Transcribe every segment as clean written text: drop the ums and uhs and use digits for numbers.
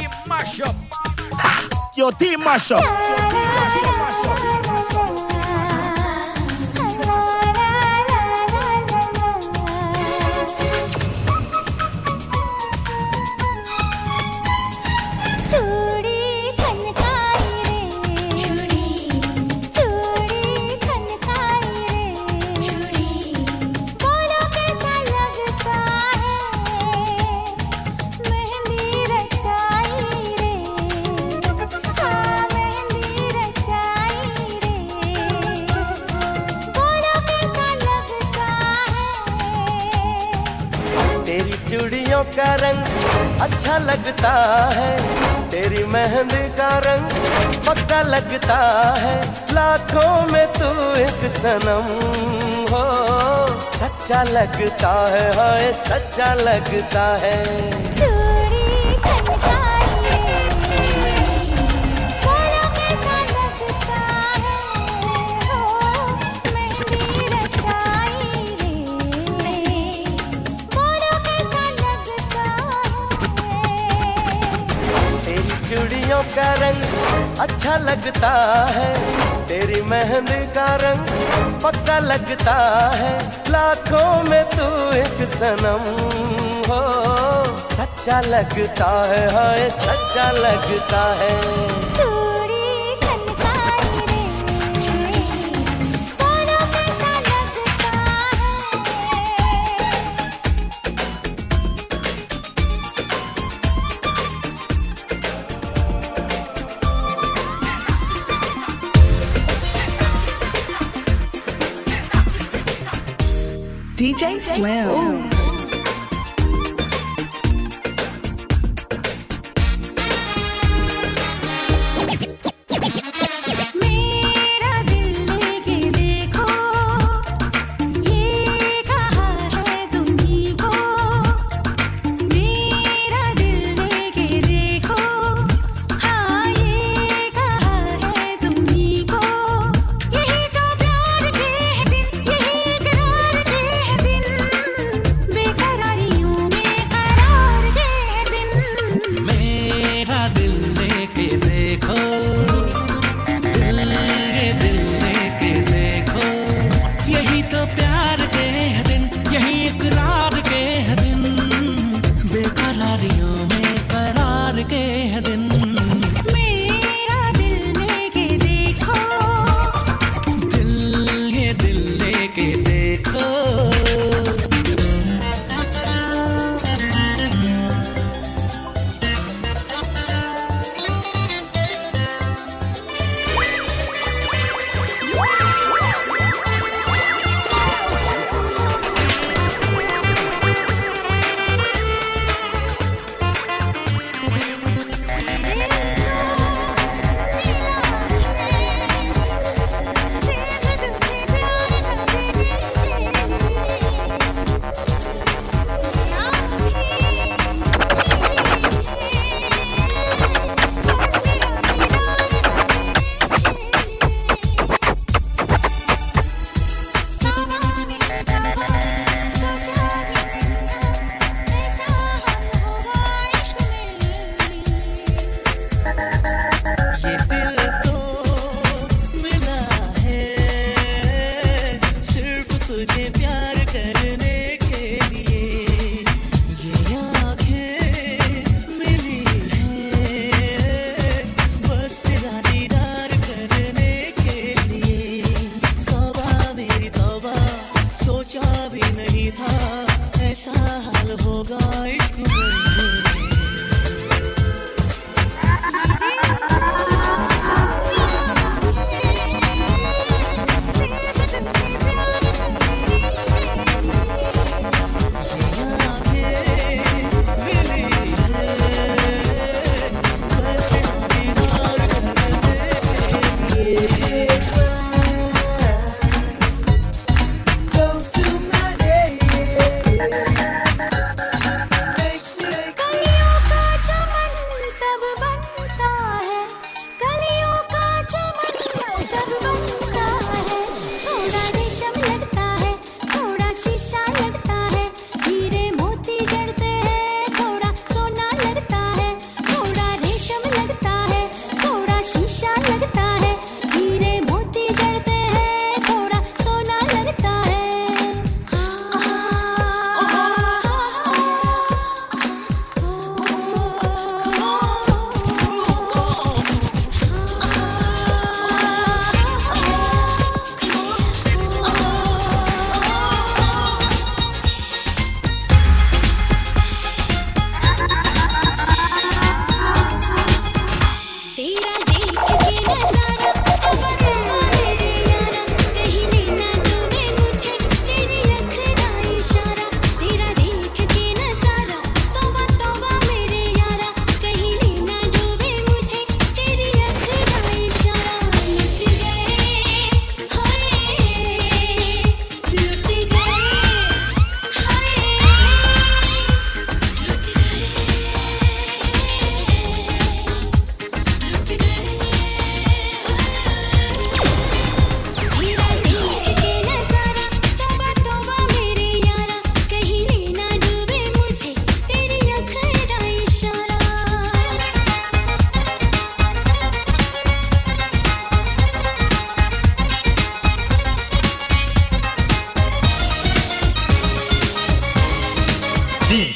mash up. Ha! Your team mash up. चूड़ियों का रंग अच्छा लगता है, तेरी मेहंदी का रंग पक्का लगता है, लाखों में तू एक सनम हो, सच्चा लगता है, हाय सच्चा लगता है। चूड़ियों का रंग अच्छा लगता है, तेरी मेहंदी का रंग पक्का लगता है, लाखों में तू एक सनम हो, सच्चा लगता है, हाय सच्चा लगता है। DJ Slim. Ooh.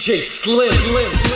DJ Slim.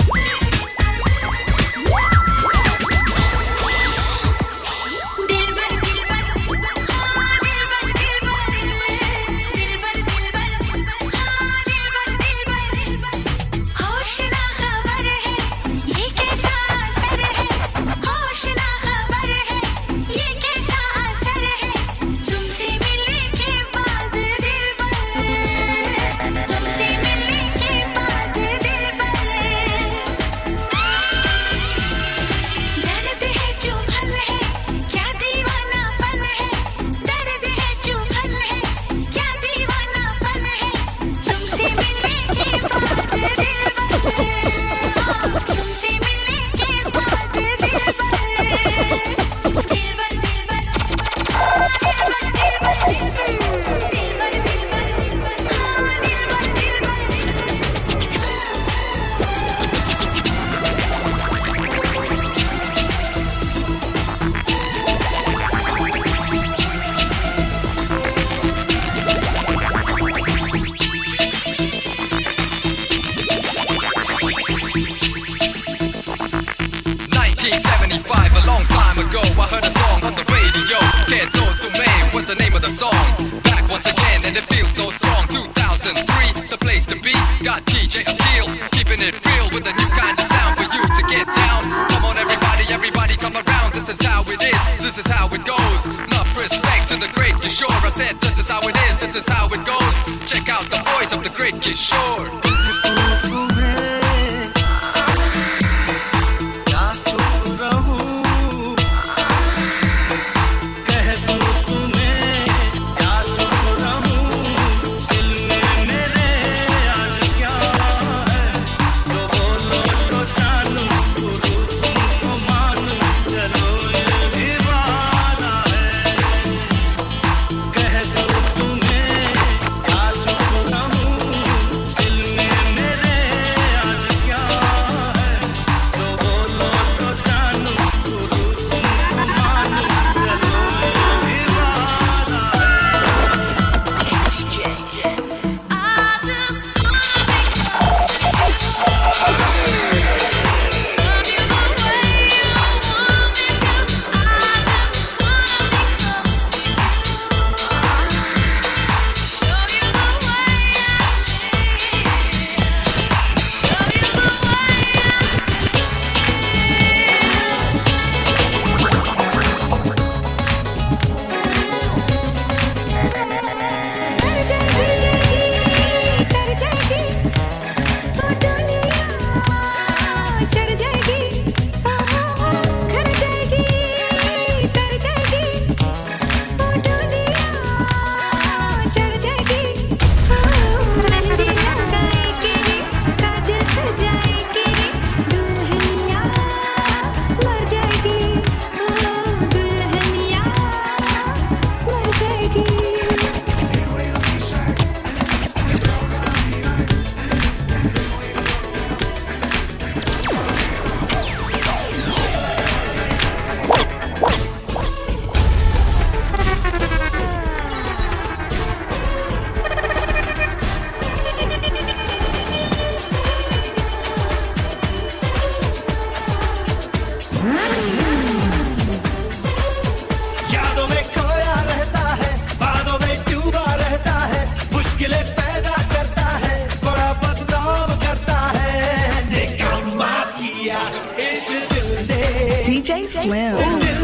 DJ Slim.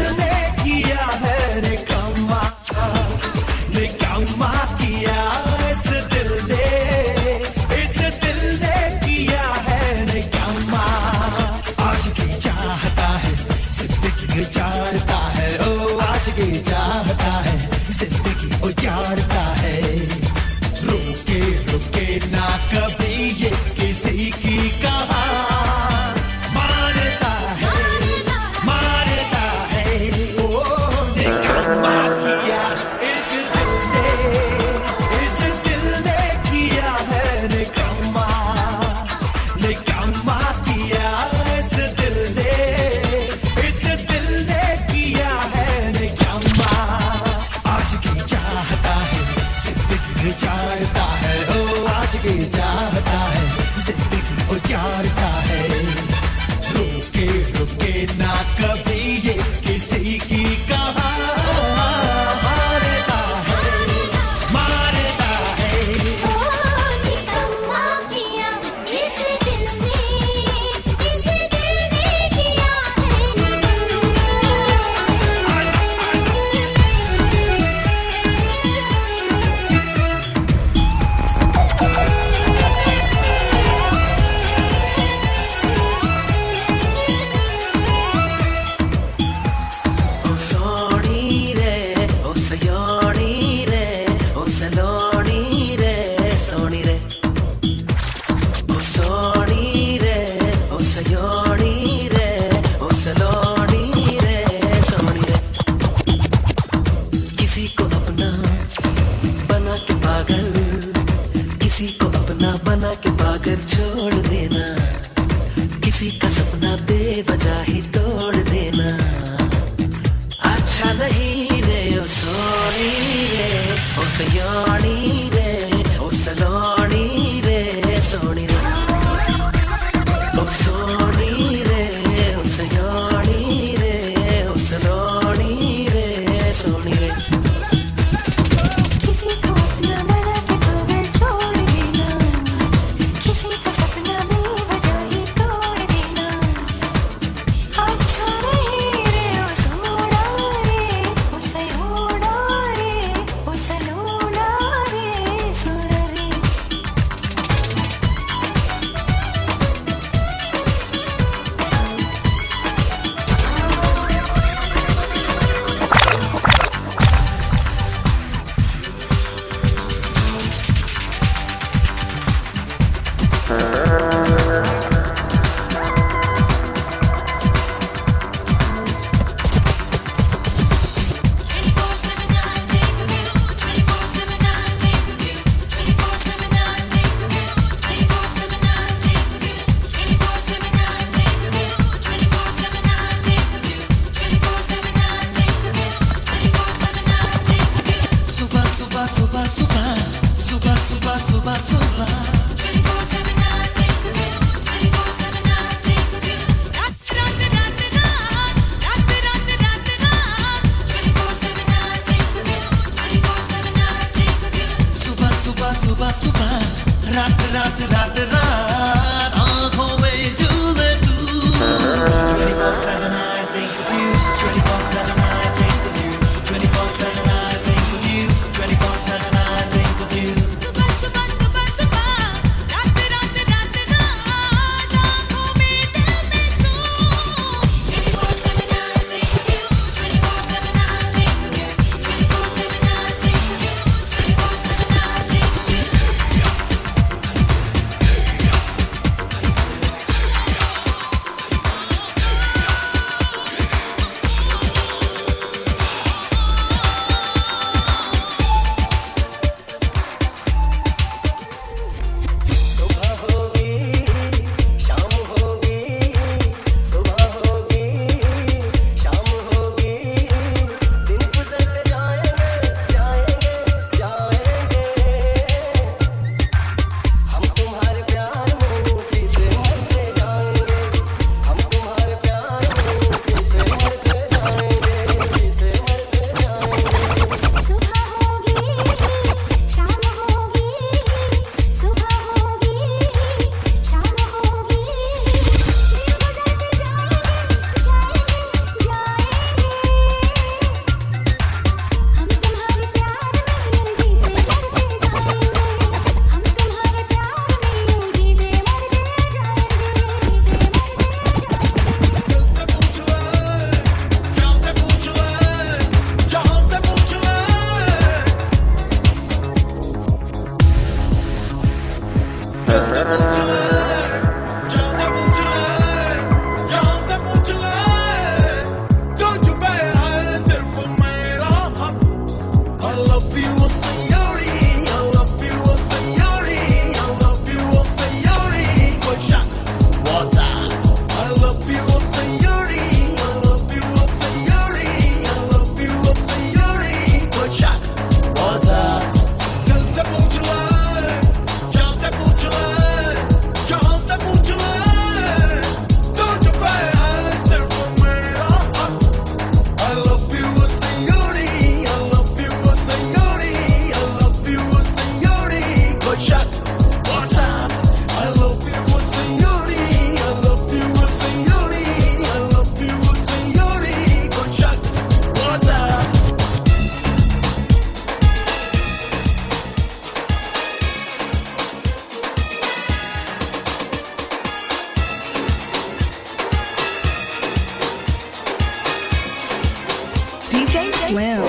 चाहता है ओ आशिकी चाहता है जिंदगी उजाड़ता है रुके रुके ना कभी ये किसी की कहा मारता है ओ निकम्मा किया इस दिल ने किया है निकम्मा निकम्मा किया इस दिल ने किया है निकम्मा आशिकी चाहता है सुबह सुबह सुबह सुबह सुबह सुबह 24/7 I think of you 24/7 I think of you रात रात रात रात रात रात रात 24/7 I think of you 24/7 I think of you सुबह सुबह सुबह सुबह रात रात रात रात आँखों में दिल में तू 24/7 I think of you 24/7 I think of you 24/7 I think of you 24/7 I think of you सुबह सुबह सुबह सुबह रात रात रात रात आँखों में दिल में तू 24/7 I think of you 24/7 I think of you 24/7 I think of you 24/7 I think of you सुबह होगी शाम होगी सुबह होगी शाम होगी दिन गुजरते जाएंगे जाएंगे जाएंगे हम तुम्हारे प्यार में जीते मरते जाएंगे हम तुम्हारे प्यार में जीते मरते जाएंगे जीते मरते जाएंगे सुबह होगी शाम होगी सुबह होगी शाम होगी DJ Slim.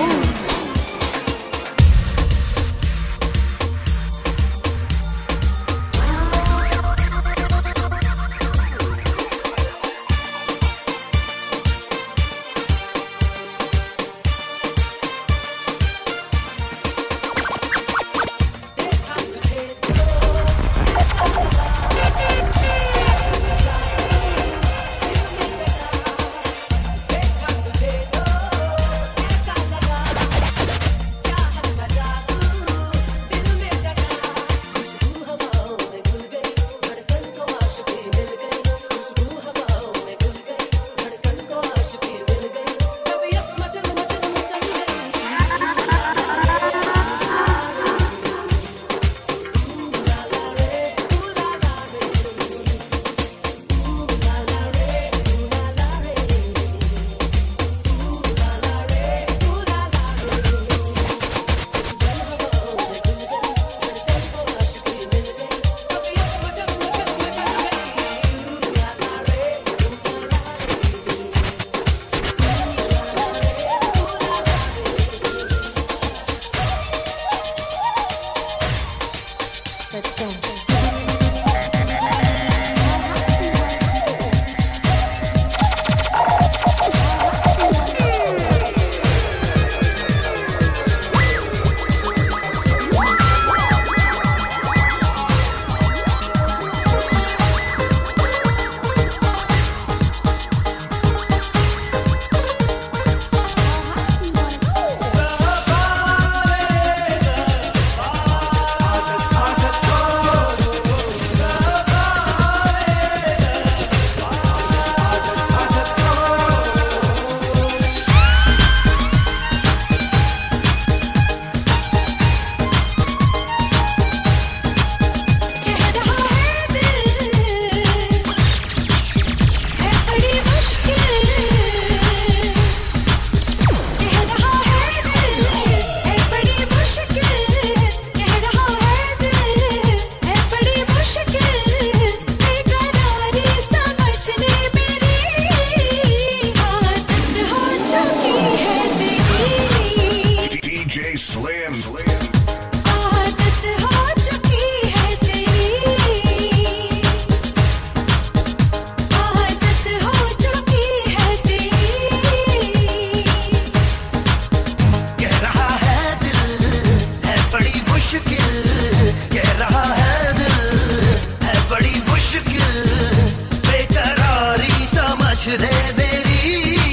दे मेरी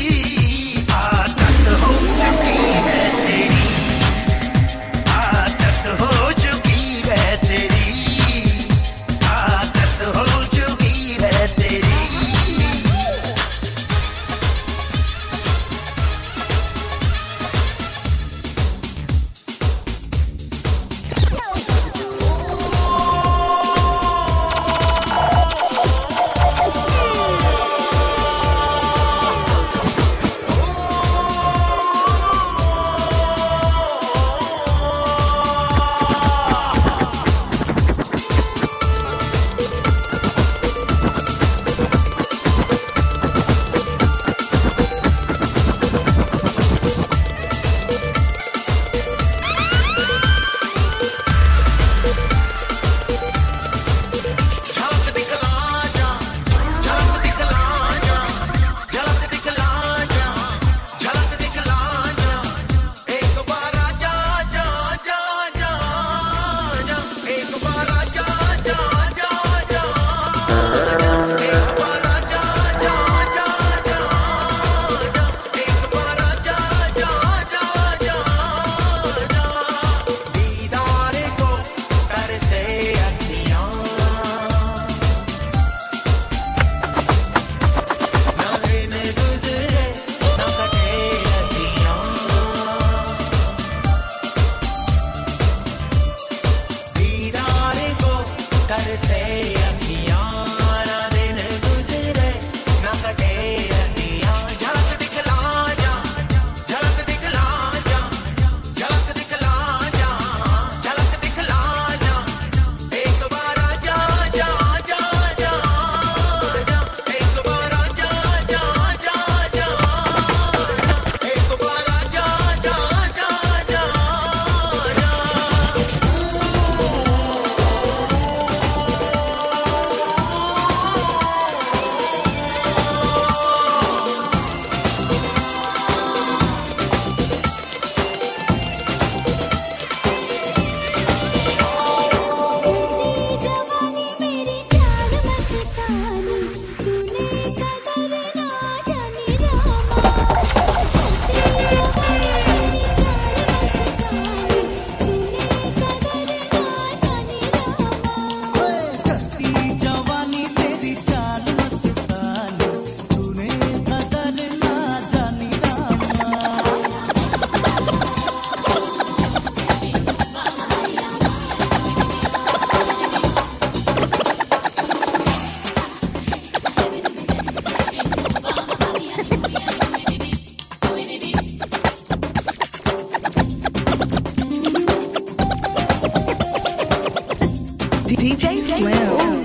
आदत हो चुकी है तेरी आदत हो चुकी है तेरी आदत हो चुकी है तेरी DJ Slim.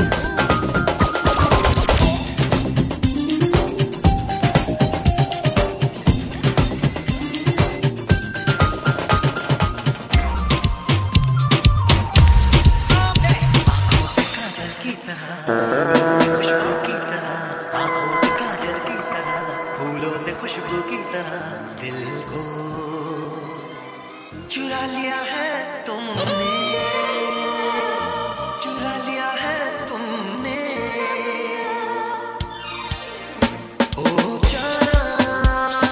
खुशबू की तरह दिल को चुरा लिया है तुमने चुरा लिया है तुमने ओ जाना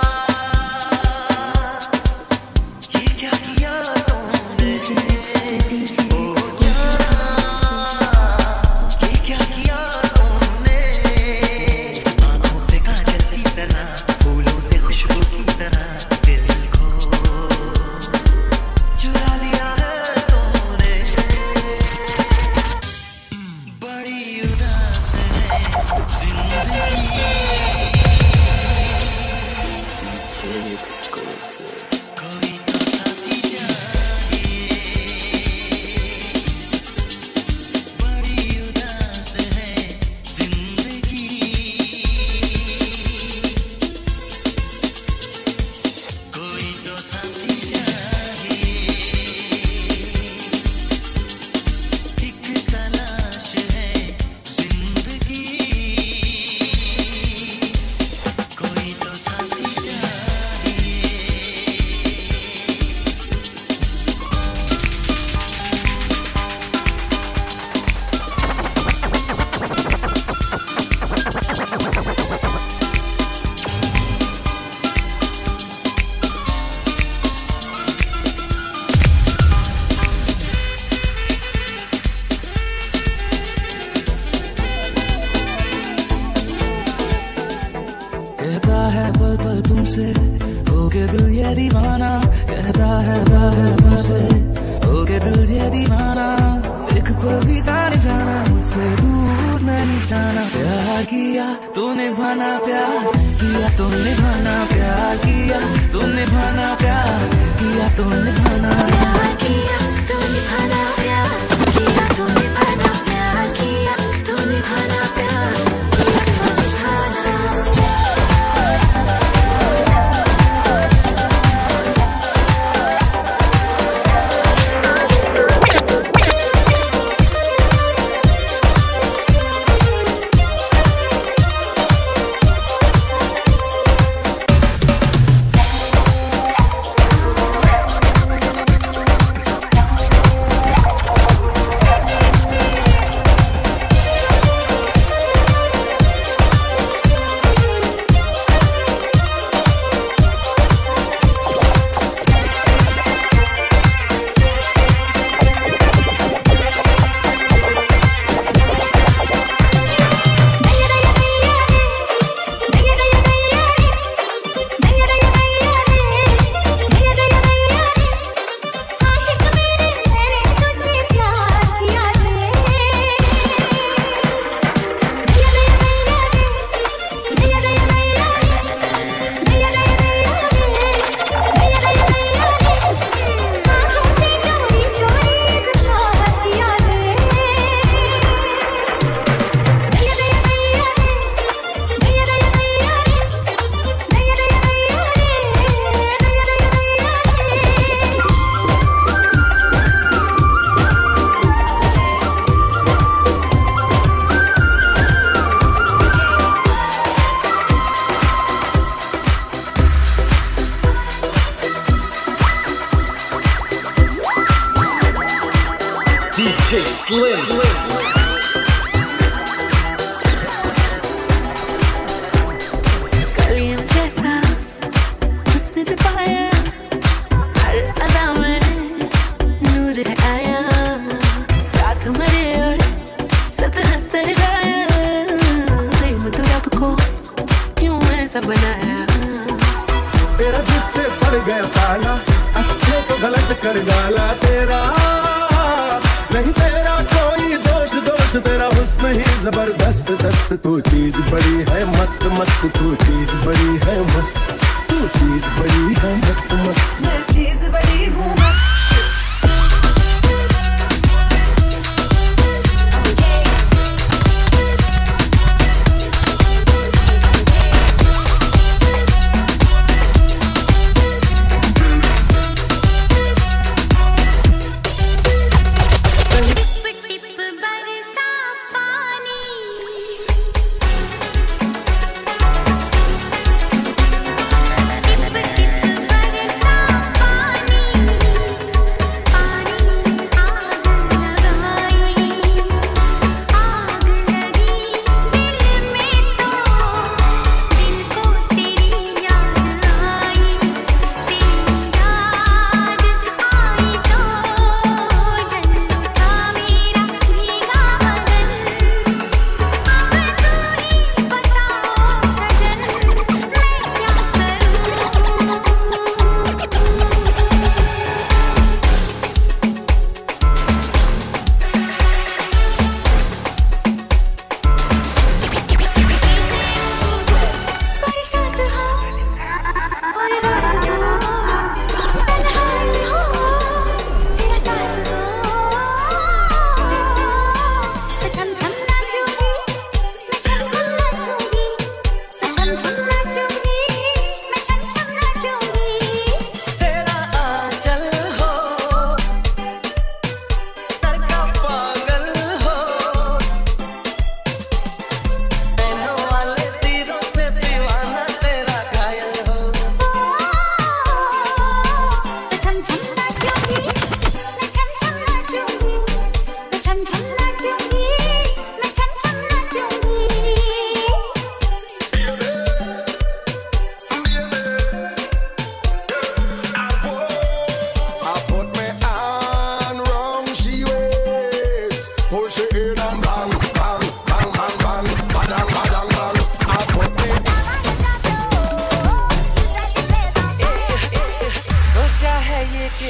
ये क्या किया तुमने ओ जाना ये क्या किया तुमने आंखों से काजल की तरह फूलों से खुशबू की तरह दिल को चुरा लिया है तुमने रहता है पल पल तुमसे, हो के दिल ये दीवाना, कहता है तुमसे, हो के दिल ये दीवाना, एक पल भी नहीं जाना, मुझसे दूर नहीं जाना। प्यार किया तो निभाना, प्यार किया तो निभाना, प्यार किया तो निभाना, प्यार किया तो निभाना, प्यार किया तो निभाना, प्यार किया तो निभाना, प्यार किया तो निभाना, प्यार किया तो निभाना। DJ Slim. कलियों जैसा उसने छुपाया, हर अदा में नूर है आया, साथ मरे और 77 घायल, प्रेम तो रब को क्यों ऐसा बनाया। तेरा जिससे पड़ गया पाला, अच्छे को गलत कर डाला, तेरा नहीं तेरा कोई दोष, दोष तेरा हुस्न ही जबरदस्त दस्त। तू चीज बड़ी है मस्त मस्त, तू चीज बड़ी है मस्त, तू चीज बड़ी है मस्त मस्त। मैं चीज बड़ी हूँ मस्त।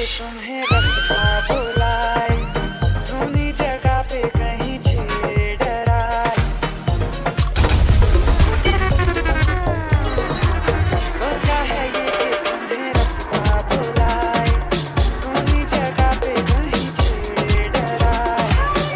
तुम्हें रास्ता बुलाए, सुनी जगह पे कहीं छेड़े डराए। सोचा है ये कि तुम्हें रास्ता बुलाए, सुनी जगह पे कहीं छेड़े डराए।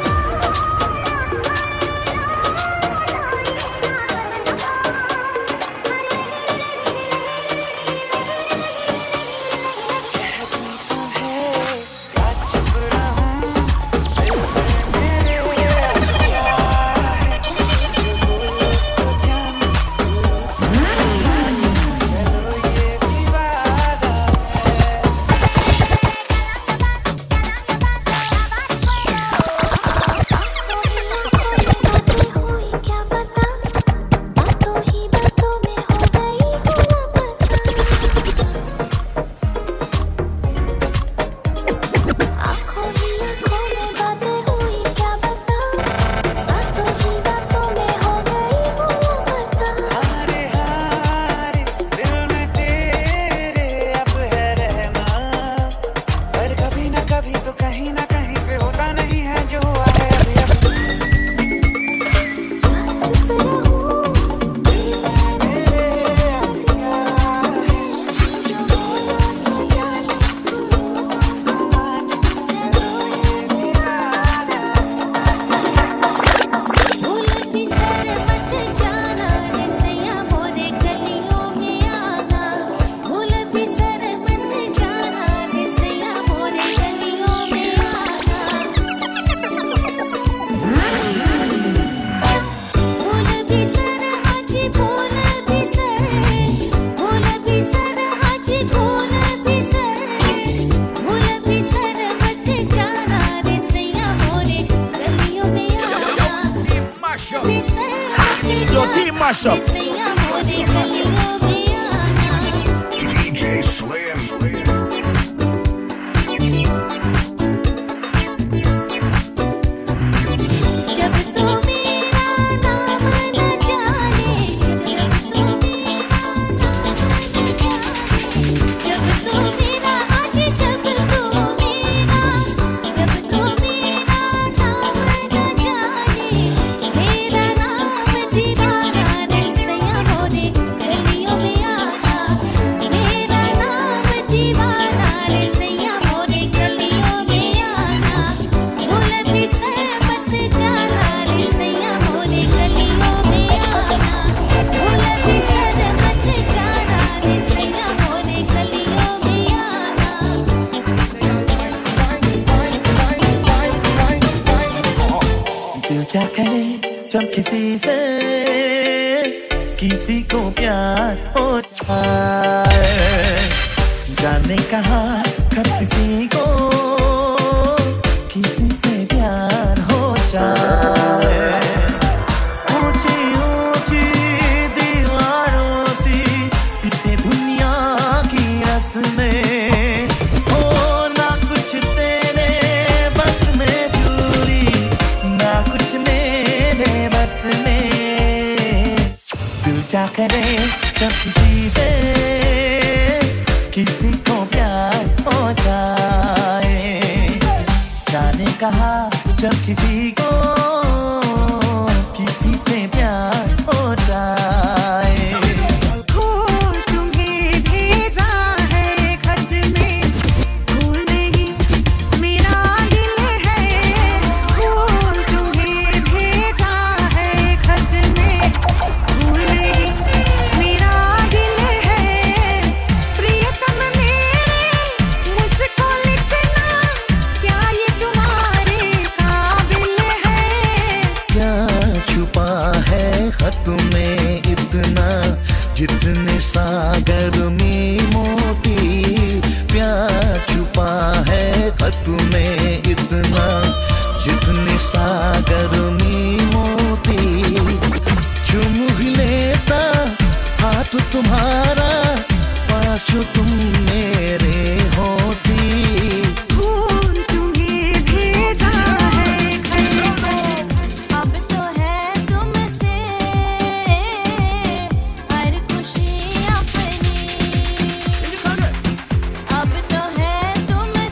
कह दूं तुम्हें या चुप रहूं, दिल में मेरे अजूबा है, जो बोलो तो जान, बोलो तो मान, चलो ये भी वादा है। हुई क्या पता, बातों ही बातों में हो गई हूँ लापता। आँखों ही आँखों में बातें हुई क्या पता, बातों ही बातों में हो गई हूँ लापता। हारे हारे दिल में तेरे अब है रहना, पर कभी ना कभी तो कहीं ना कहीं पे होता नहीं है जो हुआ है अभी अभी। चुप रहूं, दिल में मेरे अजूबा है, जो बोलो तो जान, बोलो तो मान, चलो ये भी वादा है। भूल भी सर मत जाना रे सैया मोरे गलियों में आना। भूल भी सर मत जाना रे सैया मोरे गलियों में आना। भूल भी सर हाजी भूल भी सर, भूल भी सर हाजी भूल भी सर, भूल भी सर मत जाना रे सैया मोरे गलियों में आना। Mash up. भी सर मत Yo, team mash रे up. सैया मोरे गलियों में आना। DJ Slim. जब तो मेरा नाम न जाने, जब तो मेरा नाम न जाने, जब तो मेरा आज जब तो मेरा नाम न जाने, मेरा नाम दीवाना रे सैया मोरे गलियों में आना। मेरा नाम दीवाना रे सैया मोरे गलियों में आना। भूल भी सर मत जाना रे सैया मोरे गलियों में आना। भूल भी सर मत जाना रे सैया मोरे गलियों में आना। दिल क्या करे जब किसी को प्यार हो जाए, जाने कहा कब किसी को किसी से प्यार हो जाए। ऊंची ऊंची दीवारों सी इसे दुनिया की रस्में, हो ना कुछ तेरे बस में चूरी, ना कुछ मेरे बस में। दिल क्या करे जब किसी को प्यार हो जाए, जाने कहा जब किसी को किसी से प्यार हो जाए। फूल तुम्हें भेजा है खत में, फूल नहीं मेरा दिल है। फूल तुम्हें भेजा है खत में, फूल नहीं मेरा दिल है। प्रियतम मेरे मुझको लिखना, क्या ये तुम्हारे काबिल है? क्या छुपा है खत में इतना, जितने सागर में मोती। प्यार छुपा है खत में इतना, जितने सागर में मोती। चुम ही लेता हाथ तुम्हारा, पास तुम मेरे होती। फूल तुम्हें भेजा है खत में। अब तो है तुमसे हर खुशी अपनी। अब तो है तुमसे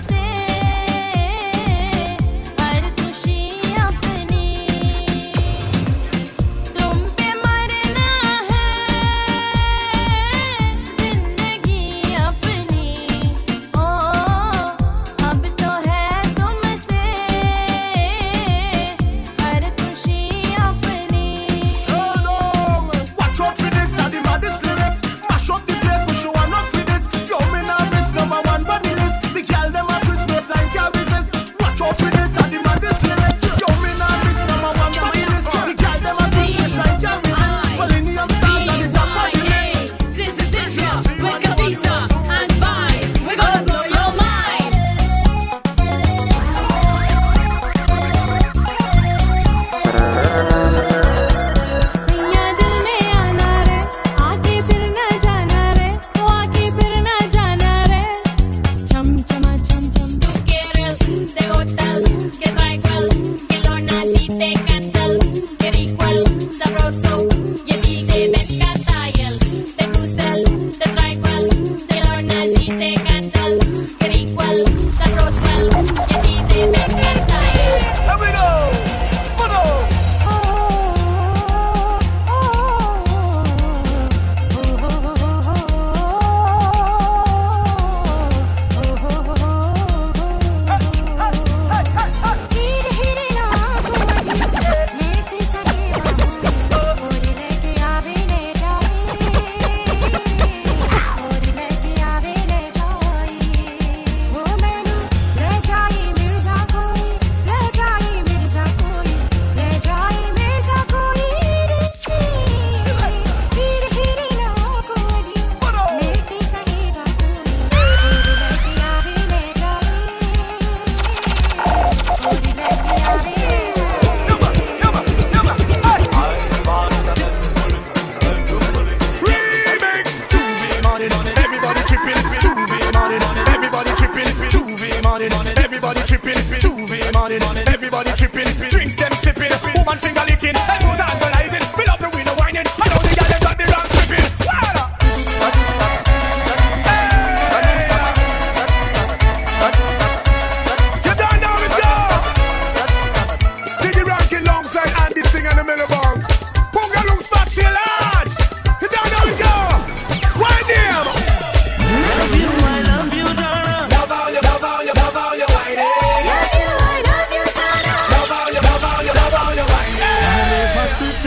morning. Everybody tripping, drinks them sipping, woman finger licking, and more tantalizing. Fill up the window whining. I know the girl them got the wrong stripping. You don't know it, go. Diggy Rankin alongside Andy Sting and the Millibong. Pungaloo start chill hard. You don't know it, go. Why damn? Love you, I love you, Donna. Love how you, love how you, love how you whining. Love you, I love you, Donna. Love how you, love how you, love how you whining. Fast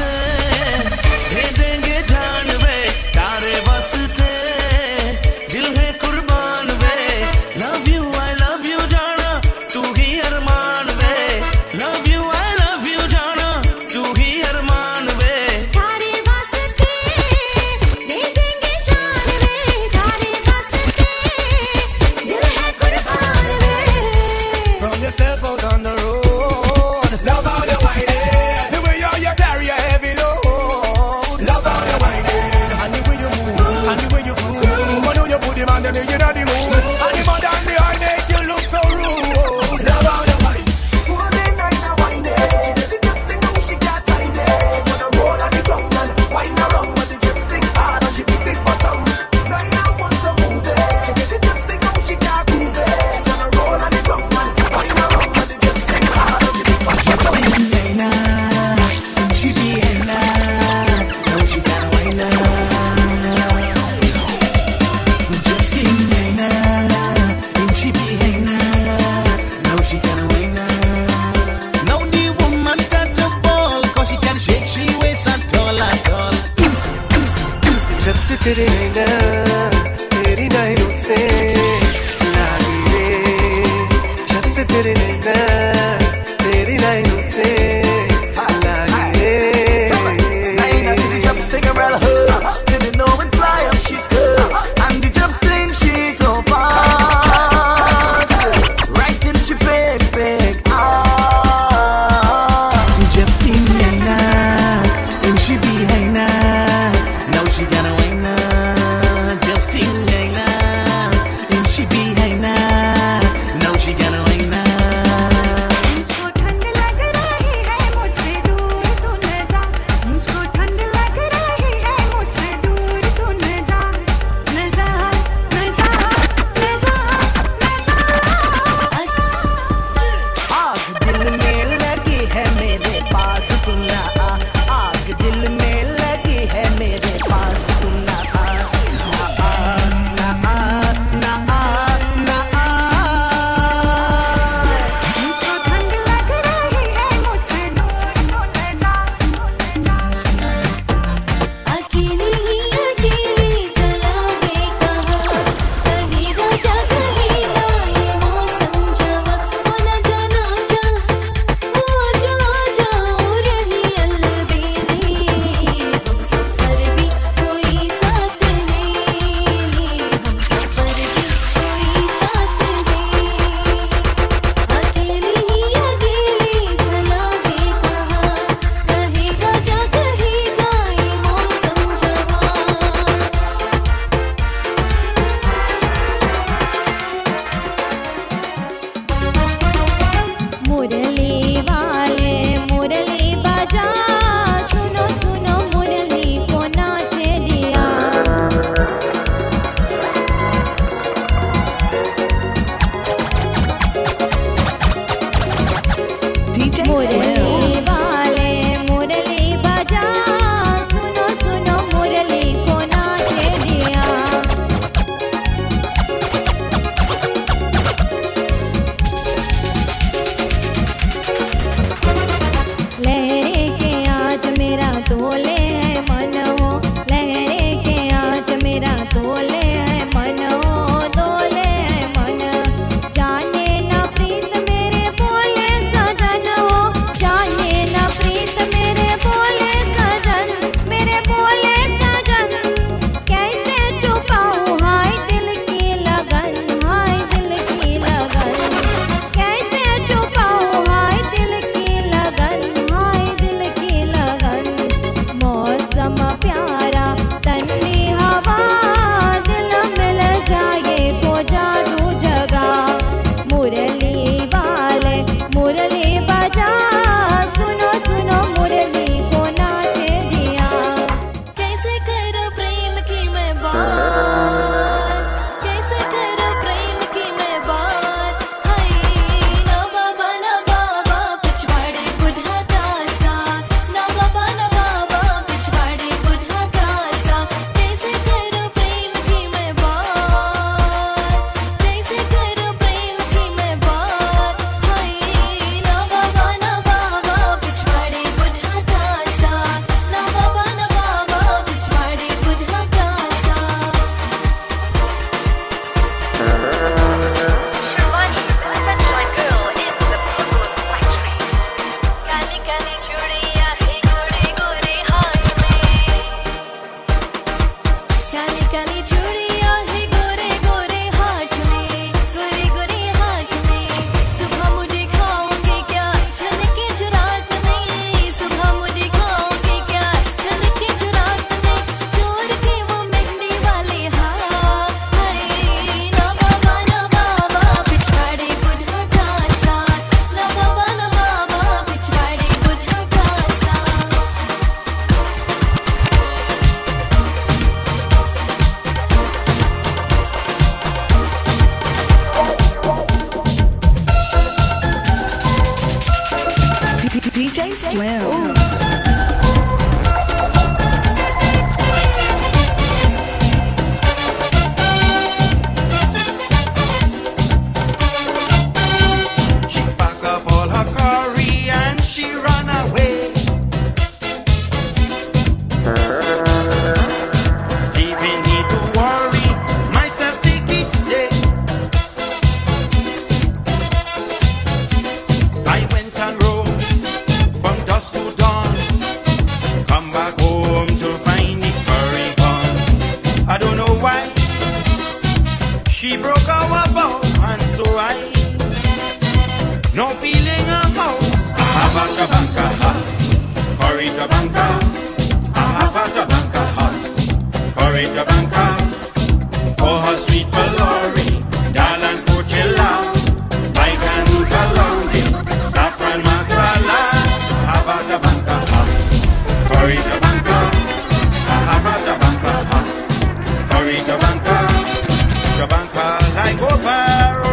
She broke our vow, and so I no feeling about. Ahabata banka ha, corridor banka. Ahabata banka ha, corridor banka. For her sweet Mallory, Dalan Coachella, Bike and Ruta Lounge, Saffron Masala. Ahabata banka ha, corridor banka. Ahabata banka ha, corridor banka. Banka like Oparo,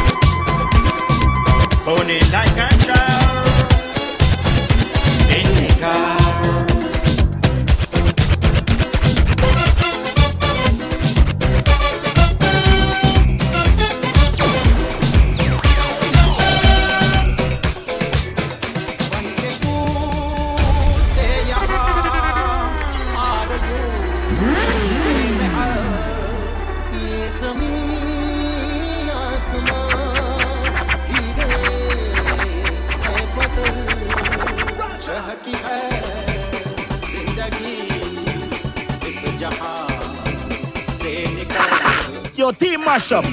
pony like a child in the car. Your team mashup.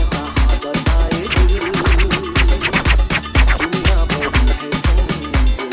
दुनिया बड़ी है संग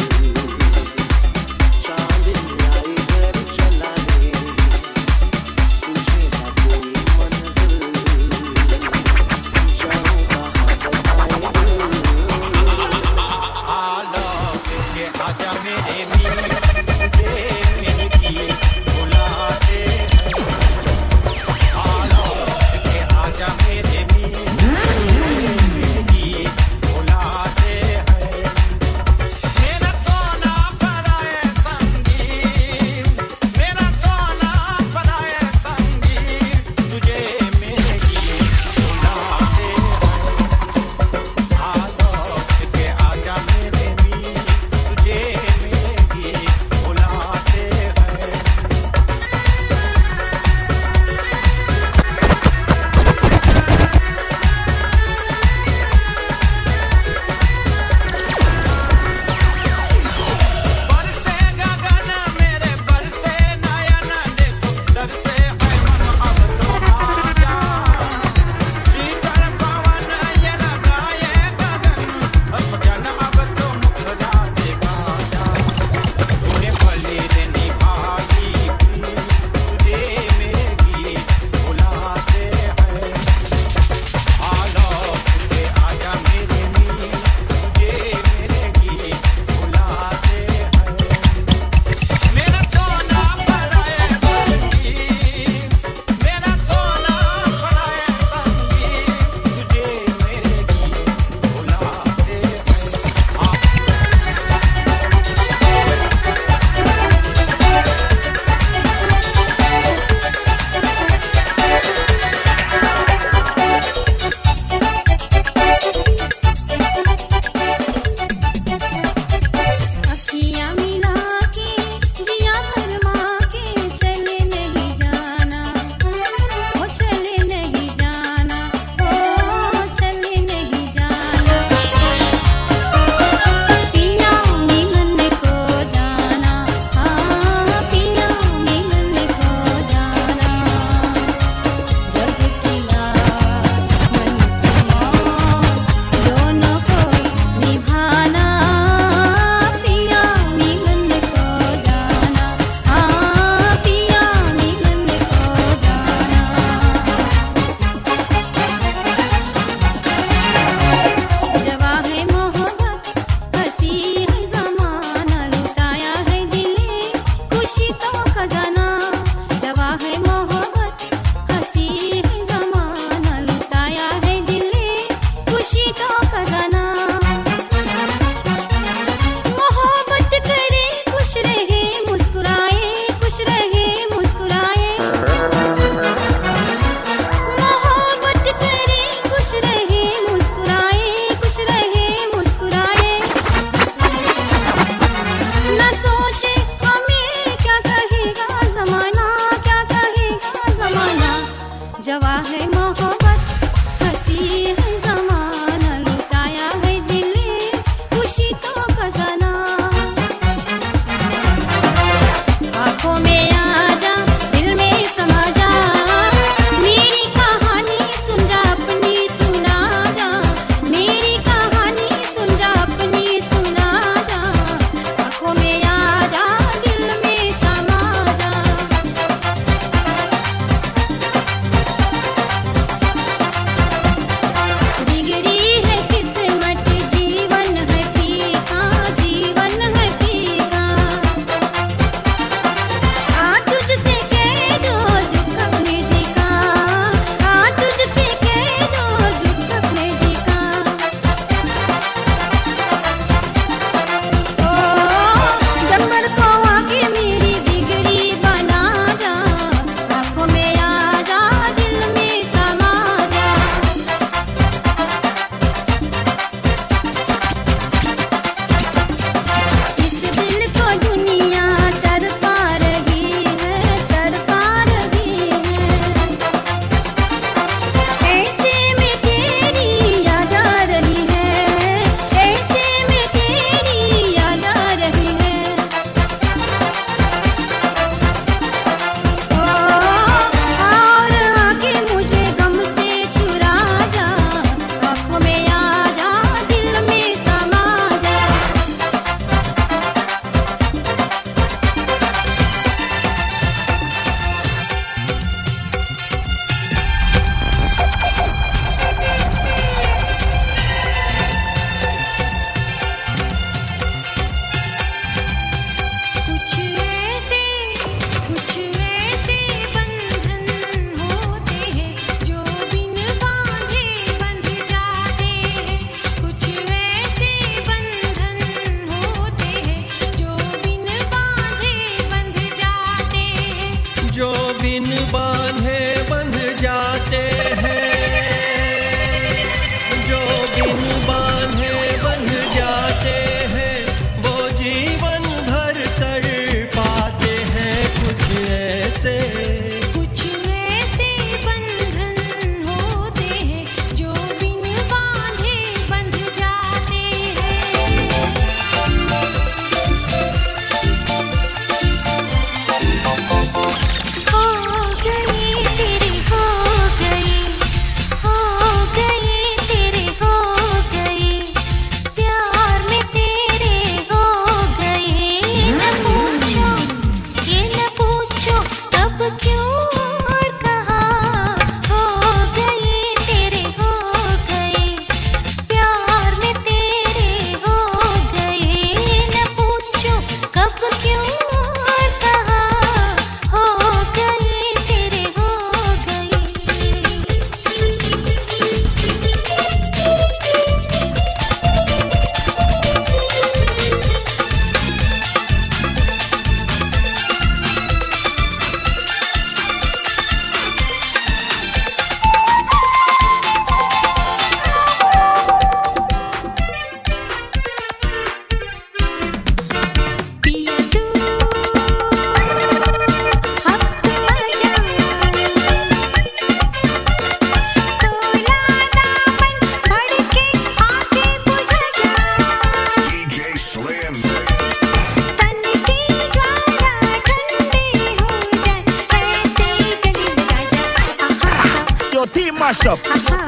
mashup.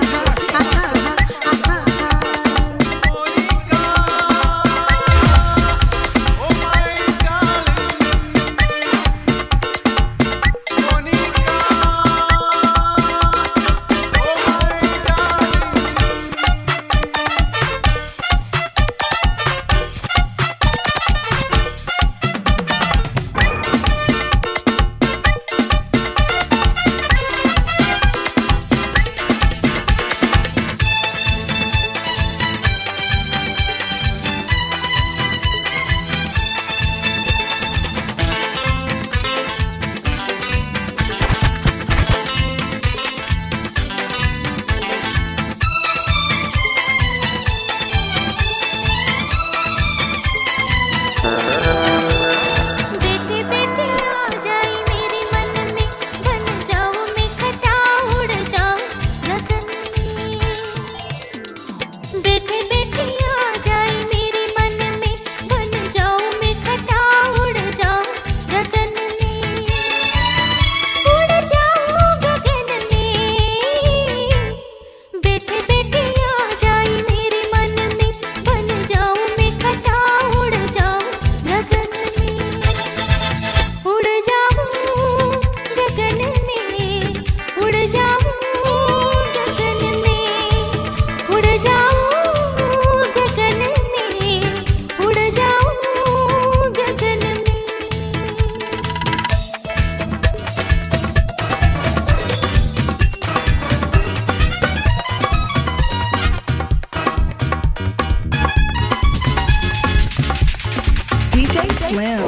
DJ Slim.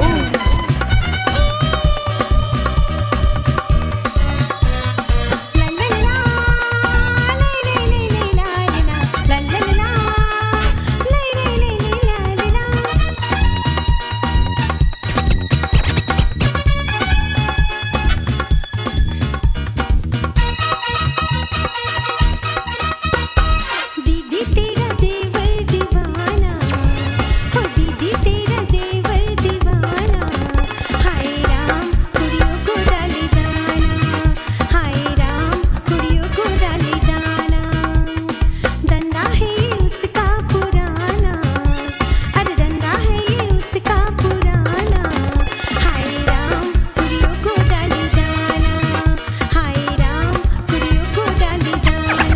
दीदी तेरा देवर दीवाना, हो दीदी तेरा देवर दीवाना, हाय राम कुड़ियों को डाले दाना, हाय राम कुड़ियों को डाले दाना, धंधा है ये उसका पुराना, अरे धंधा है ये उसका पुराना, हाय राम कुड़ियों को डाले दाना, हाय राम कुड़ियों को डाले दाना।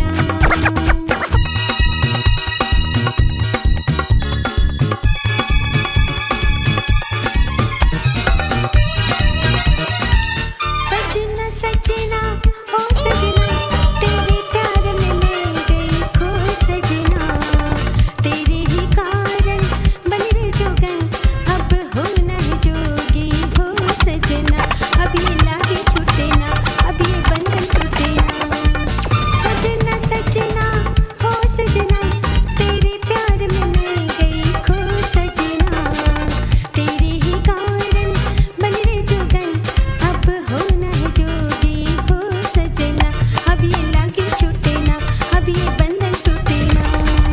सजना सजना ओ सजना, तेरे प्यार में मैं गई खो सजना, तेरे ही कारण बन रे जोगन, अब हो न जोगी हो सजना, अब ये लागे छूटे ना, अब ये बंधन टूटे ना। सजना सजना ओ सजना, तेरे प्यार में मैं गई खो सजना, तेरे ही कारण बन रे जोगन, अब हो न जोगी हो सजना, अब ये लागे छूटे ना, अब ये बंधन टूटे ना।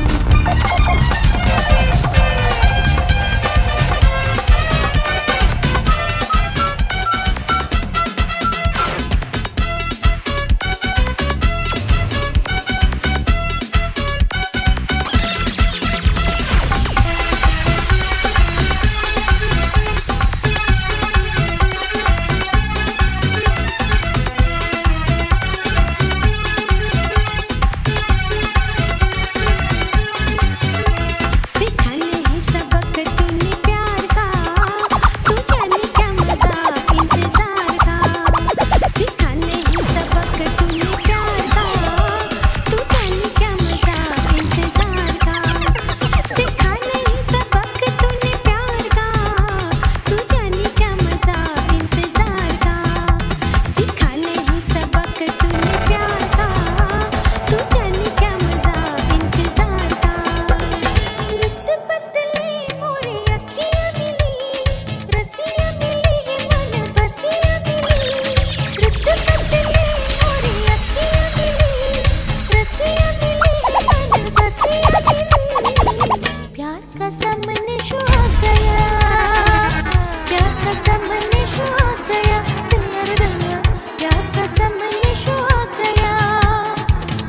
सिखाने ही सबक तूने प्यार का, तू जाने क्या मजा इंतजार का, सिखाने ही सबक तूने प्यार का, तू जाने क्या मजा इंतजार का, सिखाने ही सबक तूने प्यार का, तू जाने क्या मजा इंतजार का, सिखाने ही सबक तूने प्यार का, तू जाने क्या मजा इंतजार का। रुत बदले मोरे अखियाँ मिली, रसियाँ मिली है मन बसियाँ मिली, रुत बदले मोरे अखियाँ मिली, रसियाँ मिली है मन बसियाँ मिली, प्यार का सामने शो आ गया, प्यार का सामने शो आ गया, प्यार का सामने शो आ गया,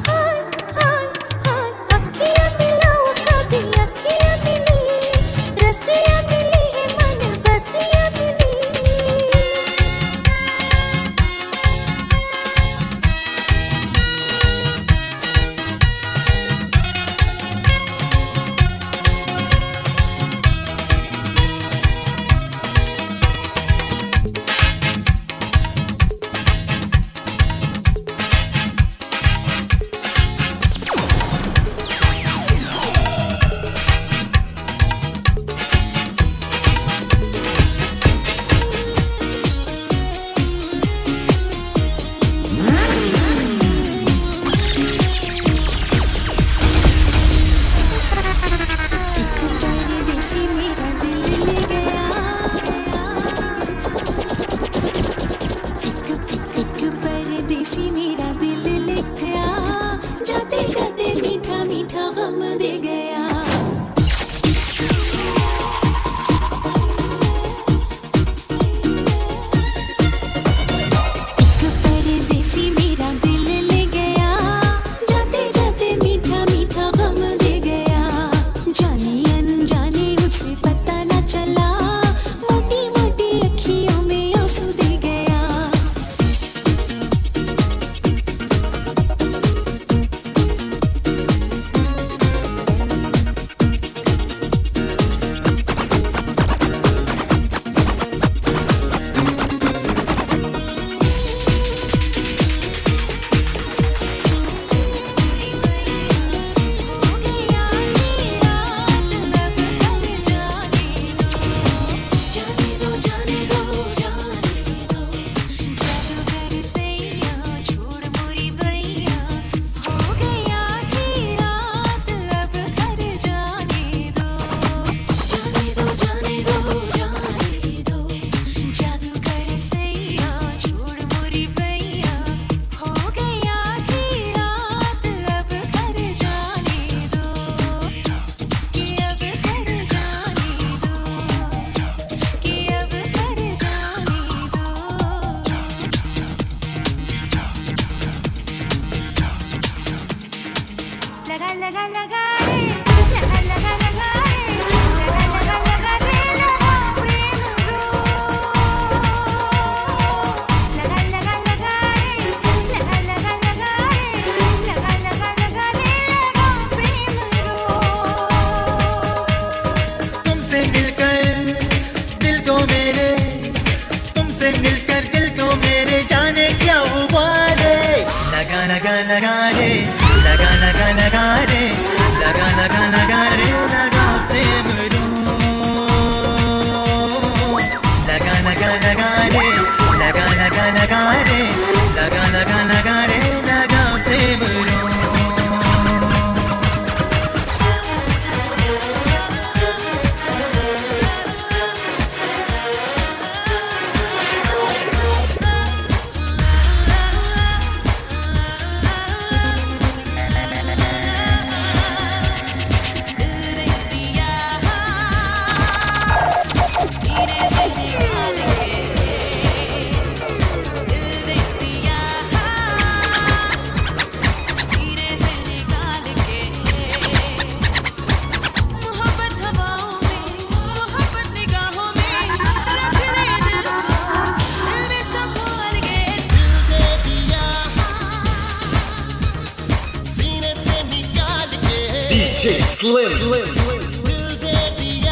Slim. दिल दे दिया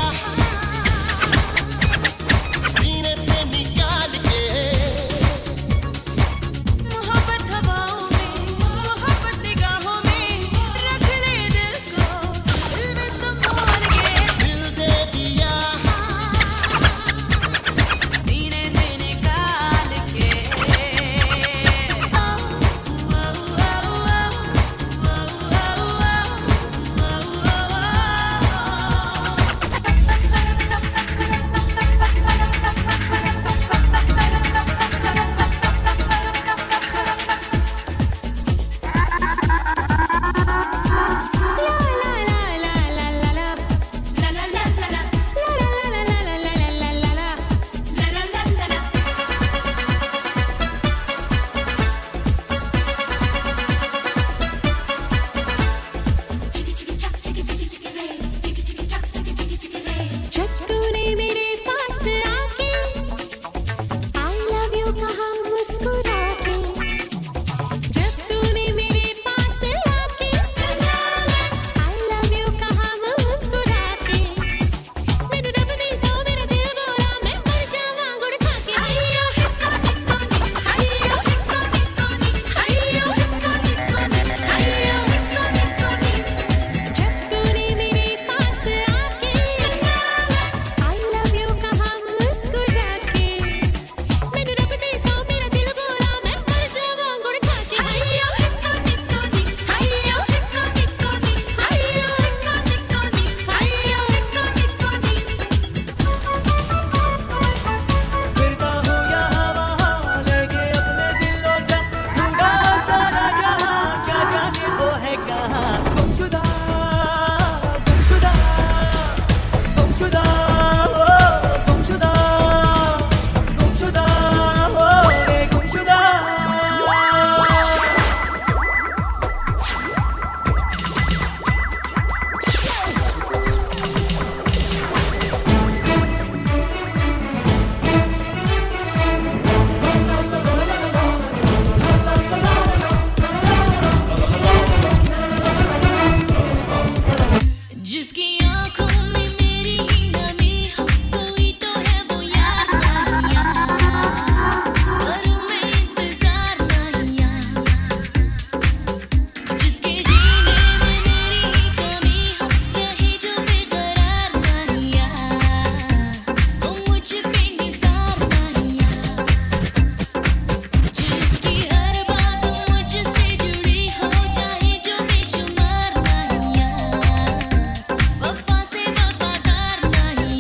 सीने से निकाल के मोहब्बत हवाओं में मोहब्बत निगाहों में रख ले दिल को दिल में संभाल के दिल दे दिया सीने से निकाल के जब तूने मेरे पास आके I love you कहा मुस्कुरा के जब तूने मेरे पास आके I love you कहा मुस्कुरा के मैंने रब दी सो मेरा दिल बोला मैं मर जावां गुड़ खा के हायो हिस्को हिस्को हायो हिस्को हिस्को हायो हिस्को हिस्को हायो हिस्को हिस्को जब तूने मेरे पास आके I love you कहा मुस्कुरा के मैंने रब दी सो मेरा दिल बोला मैं मर जावां गुड़ खा के हायो हिस्को हिस्को हायो हिस्को हिस्को हायो हिस्को हिस्को हायो हिस्को हिस्को फिरता हूँ यहाँ वहाँ लेके अपने दिल और जा ढूंढा सारा जहाँ क्या जाने वो है कहाँ गुमशुदा गुमशुदा गुमशुदा ओ गुमशुदा गुमशुदा ओ रे गुमशुदा जिसकी आंखों में मेरी नमी हो कोई तो है वो यार नहीं करूं मैं इंतजार नहीं जिसके जीने में मेरी कमी हो कहे जो बेकरार नहीं वो मुझ पे निसार नहीं जिसकी हर बात मुझसे जुड़ी हो चाहे जो बेशुमार नहीं वफा से वफादार नहीं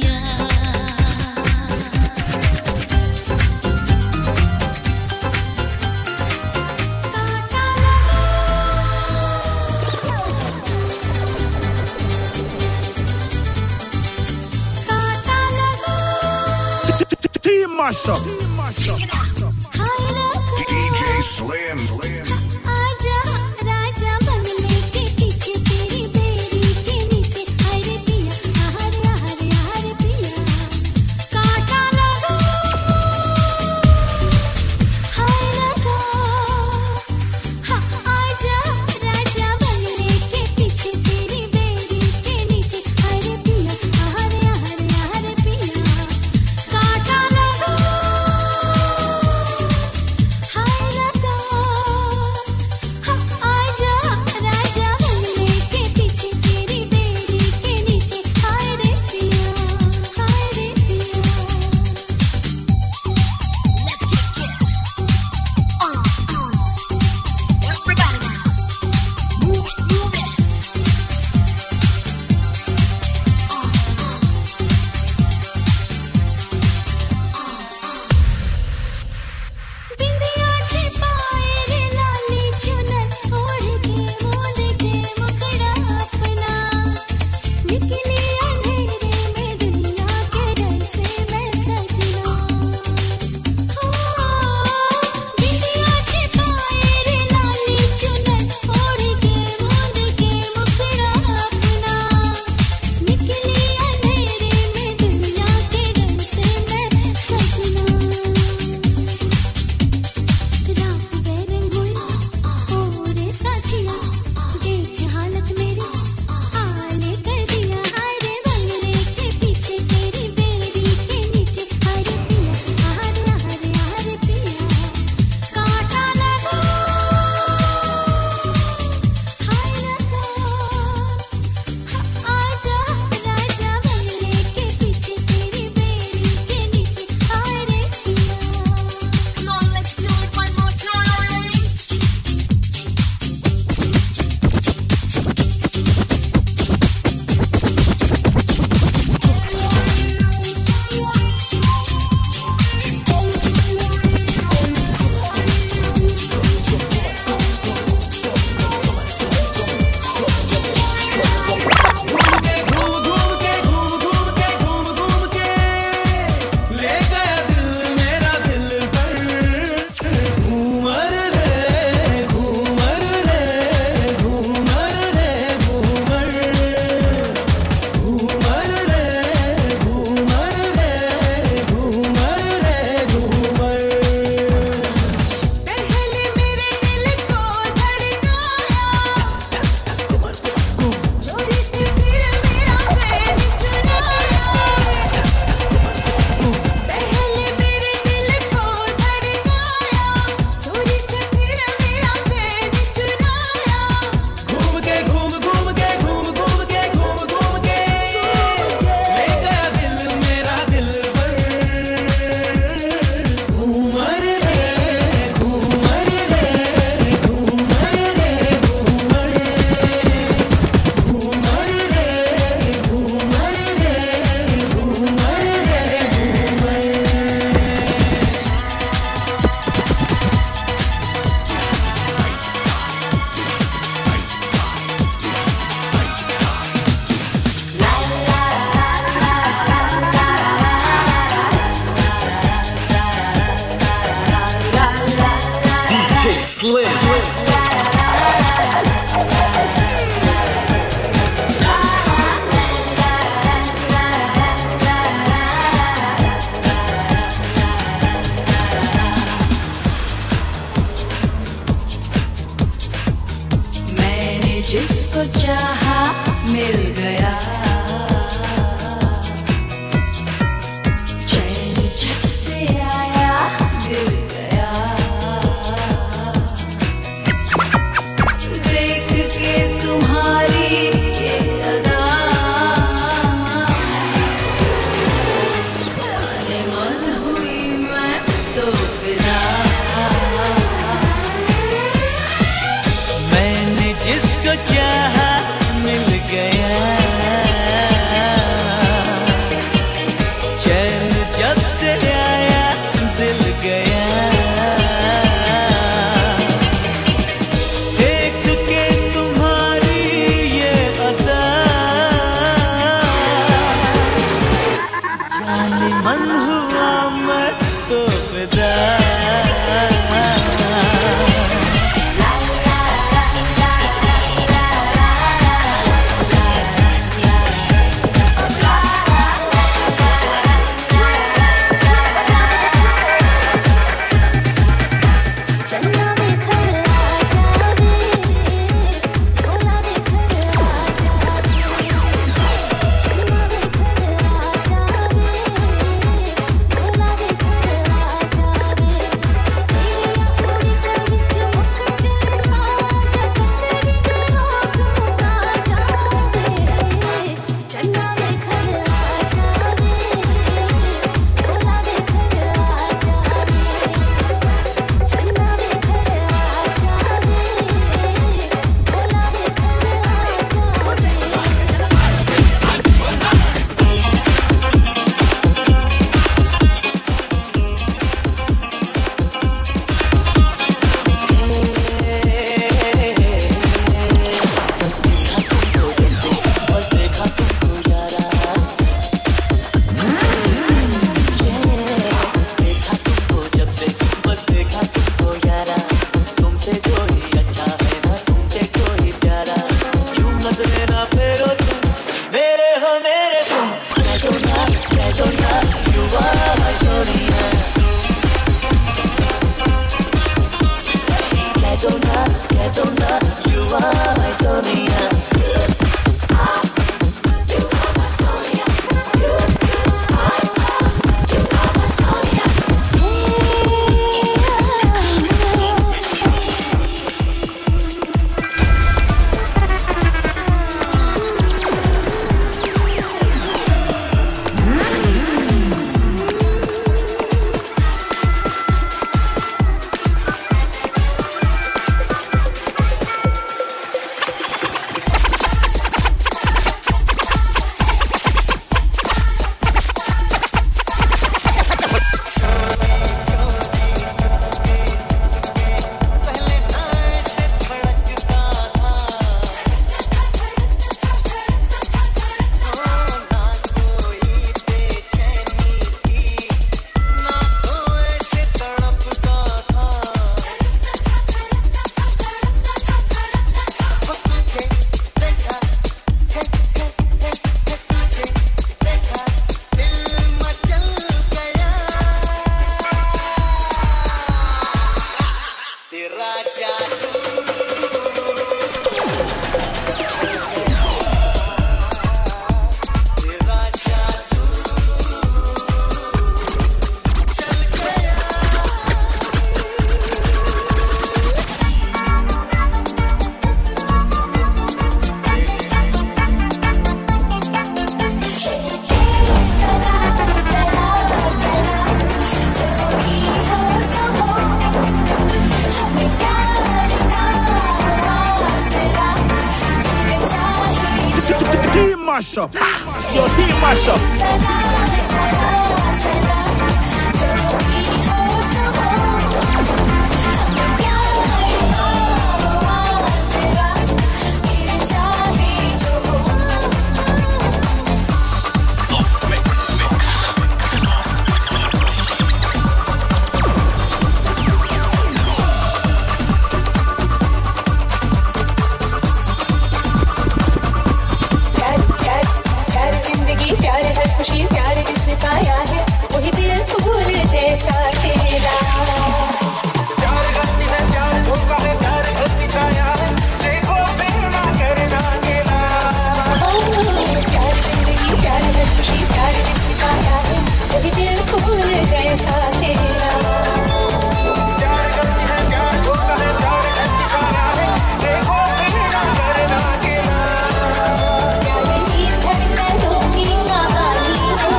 काटा लगा Team Mashup. हाय रखो DJ Slim. आजा राजा बंगले के पीछे तेरी बेड़ी के नीचे हाय रे पिया हरे हरे हरे पिया काटा लगा हाय रखो आजा राजा बंगले के पीछे तेरी बेड़ी के नीचे हाय रे पिया हरे हरे हरे पिया काटा लगा हाय रखो चाहा मिल गया, चैन जब से आया दिल गया, देख के तुम्हारी ये अदा, जाने मन हुआ मैं तो फिदा। mash up. Your team mash up. खुशी प्यार जिसने पाया है वही दिल फूल जैसा तेरा प्यार गलती है प्यार धोखा है प्यार गलती छाया है देखो बिना करना गिला प्यार जिंदगी प्यार है खुशी प्यार जिसने पाया है वही दिल फूल जैसा तेरा प्यार गलती है प्यार धोखा है प्यार गलती छाया है देखो बिना करना गिला प्यार ही धड़कनों की कहानी है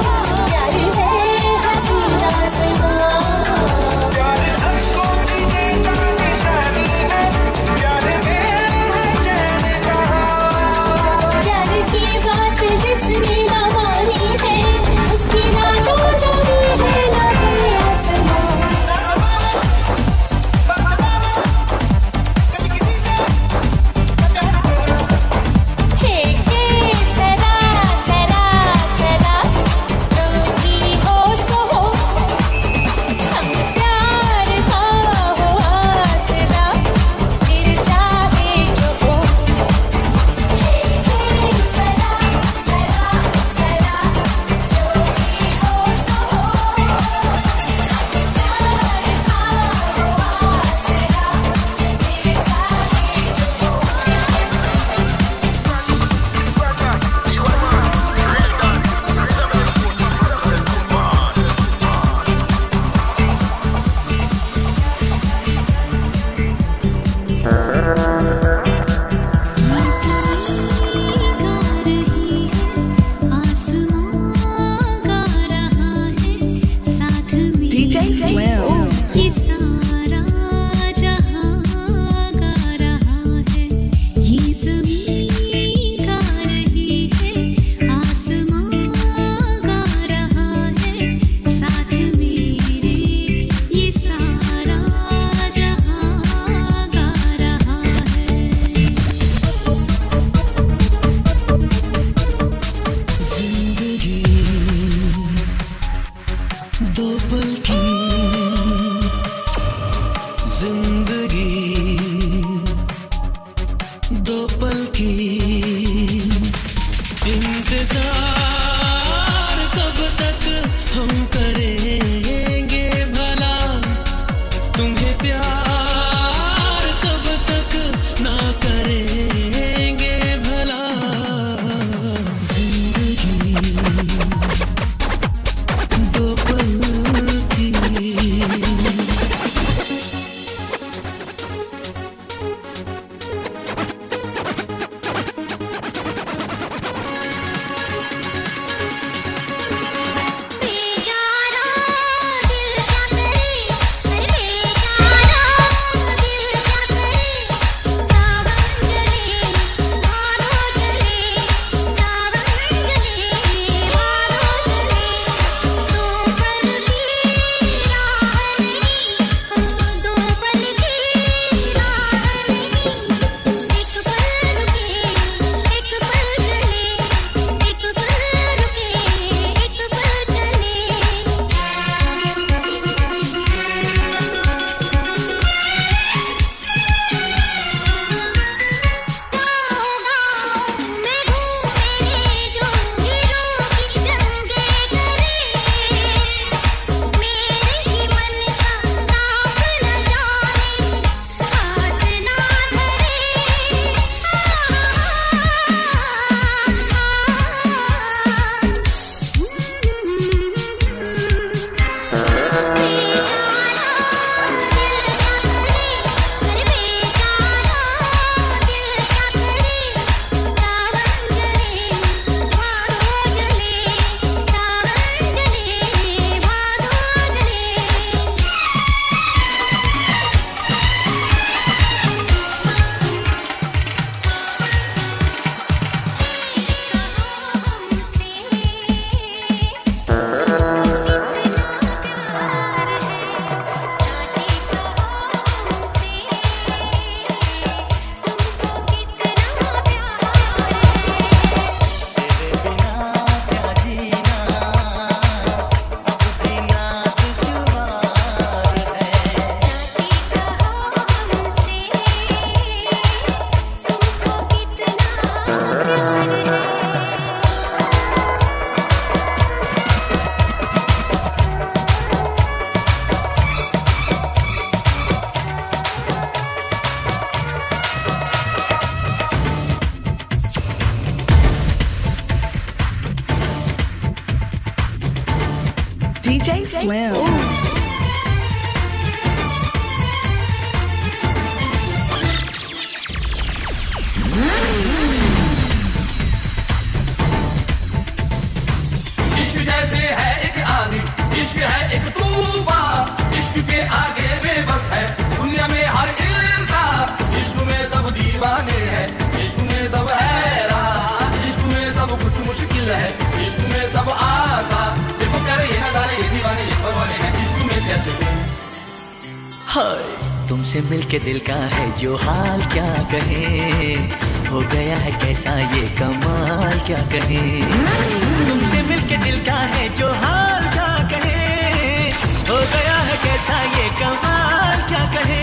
दो पल की जिंदगी, दो पल की इंतजार कब तक हम करेंगे भला, तुम्हें प्यार कब तक ना करेंगे भला। जिंदगी दो पल की। DJ Slim. इश्क जैसे है एक आंधी, इश्क है एक तूफान, इश्क के आगे बेबस है दुनिया में हर इंसान। इश्क में सब दीवाने हैं, इश्क में सब हैरान, इश्क में सब कुछ मुश्किल है, इश्क में सब आसान। देखो करे ये नजारे, ये दीवाने, ये परवाने हैं, इश्क में कैसे हाय तुमसे मिलके दिल का है जो हाल क्या कहे, हो गया है कैसा ये कमाल क्या कहे। तुमसे मिलके दिल का है जो हाल क्या कहे, हो गया है कैसा ये कमाल क्या कहे।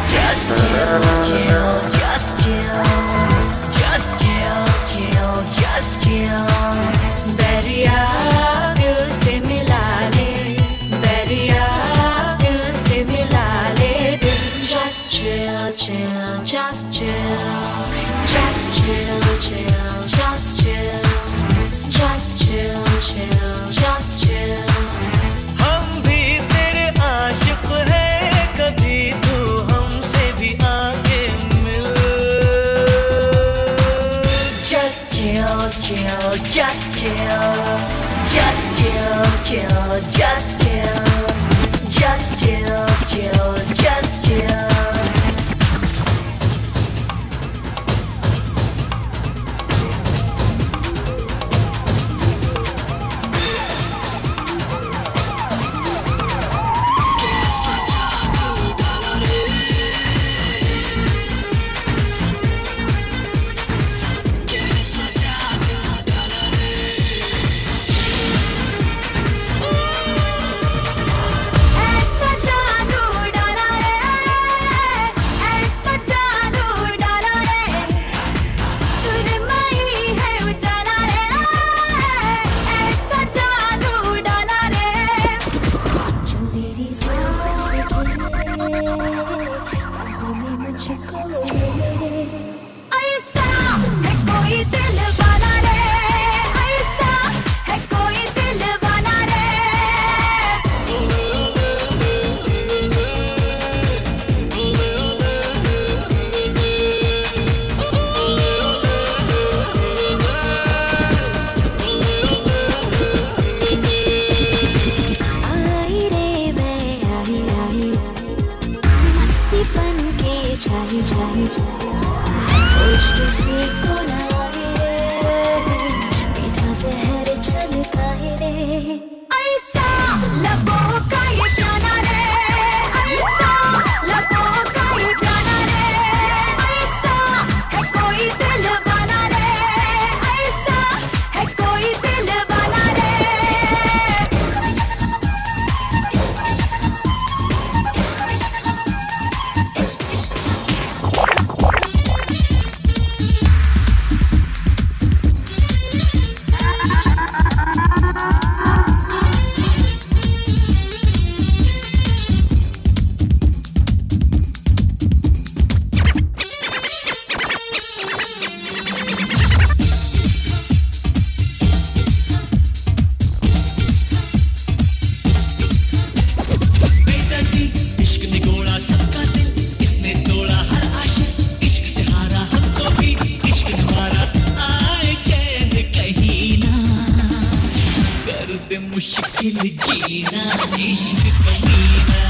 Just chill, chill, just chill. Just chill, chill, just chill. दरिया दिल से मिला ले, दरिया दिल से मिला ले दिल। Just chill, chill, just chill. Just chill, chill, just chill. Just chill, chill, just chill. हम भी तेरे आशिक हैं, कभी तू हमसे भी आके मिल। Just chill, chill, just chill. Just chill, chill, just chill. Just chill, chill, just chill. ऐसा जादू डाला रे, ऐसा जादू डाला रे, तूने मई है उजाला रे, ऐसा जादू डाला रे, जो मेरी सांस गिरे, बाहों में मुझको ले। ऐसा है कोई दिल वाला रे, ऐसा है कोई दिल वाला रे। आई रे मैं आई आई, मस्ती बन के छाई छाई छाई, होश किसी को ना आए, मीठा जहर छलकाए रे। ऐसा लबों का ये प्याला रे, ऐसा लबों का ये प्याला रे, ऐसा है कोई दिल वाला रे, ऐसा है कोई दिल वाला रे। बेदर्दी इश्क ने गोड़ा सबका दिल, इसने तोड़ा हर आशिक, इश्क से हारा हमको भी, इश्क ने मारा आए चैन कहीं ना, कर दे मुश्किल जीना इश्क कमीना,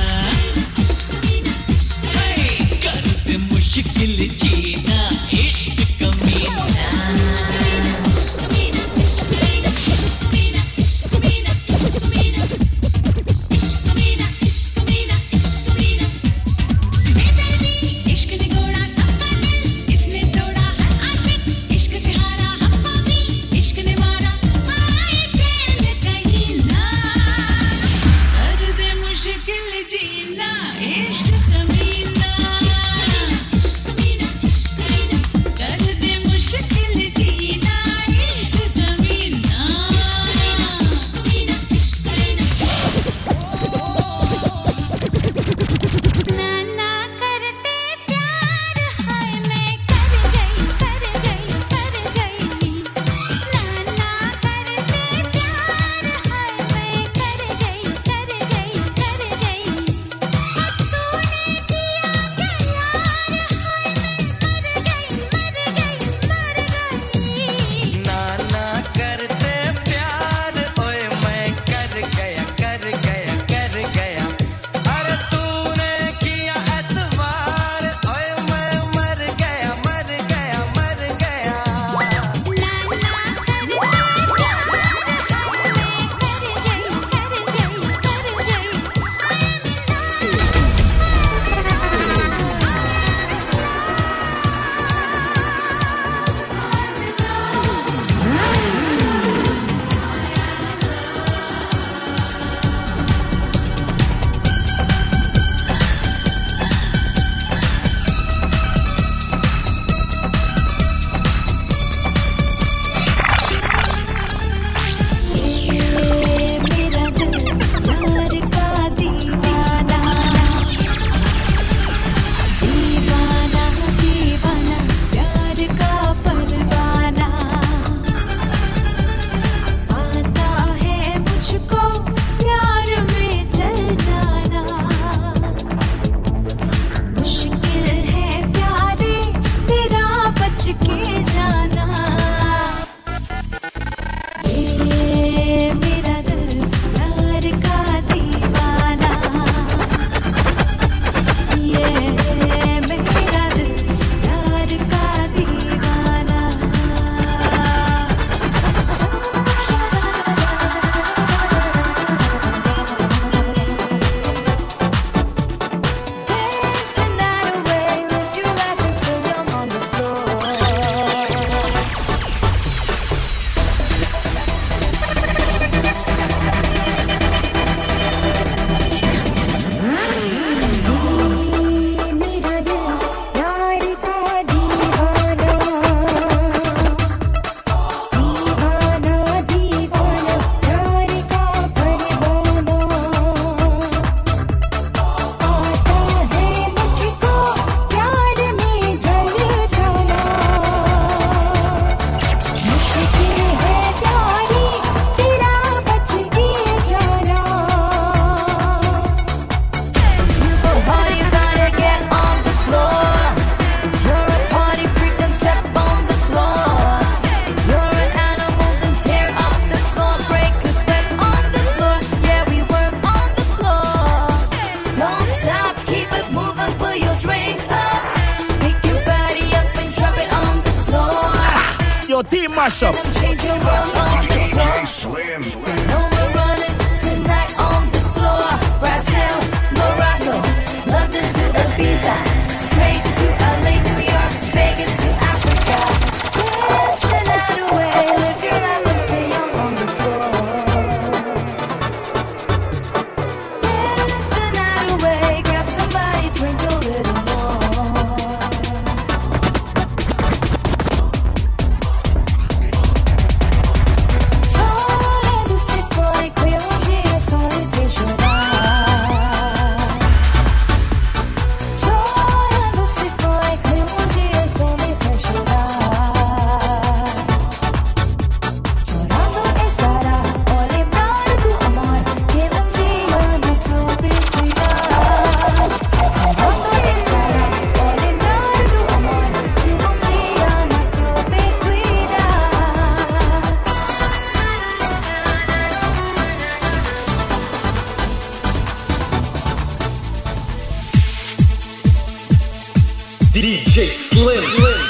हे, कर दे मुश्किल जीना इश्क कमीना। इश्क ने गोड़ा सबका दिल, इसने तोड़ा हर आशिक, इश्क से हारा हमको भी, इश्क ने मारा आए चैन कहीं ना, कर दे मुश्किल जीना इश्क कमीना। Your team mashup. DJ Slim. No more running tonight on the floor. Brazil, Morocco, London to Ibiza, straight to LA, New York, Vegas to Africa. Dance the night away, live your life and stay young on the floor. Dance the night away, grab somebody, drink a little more. Chorando se foi, que hoje é só me fez chorar. Chorando se foi, que hoje é só me fez chorar. Chorando estará, o lembrar do amor que dia não soube cuidar. Chorando estará, o lembrar do amor que dia não soube cuidar. DJ Slim.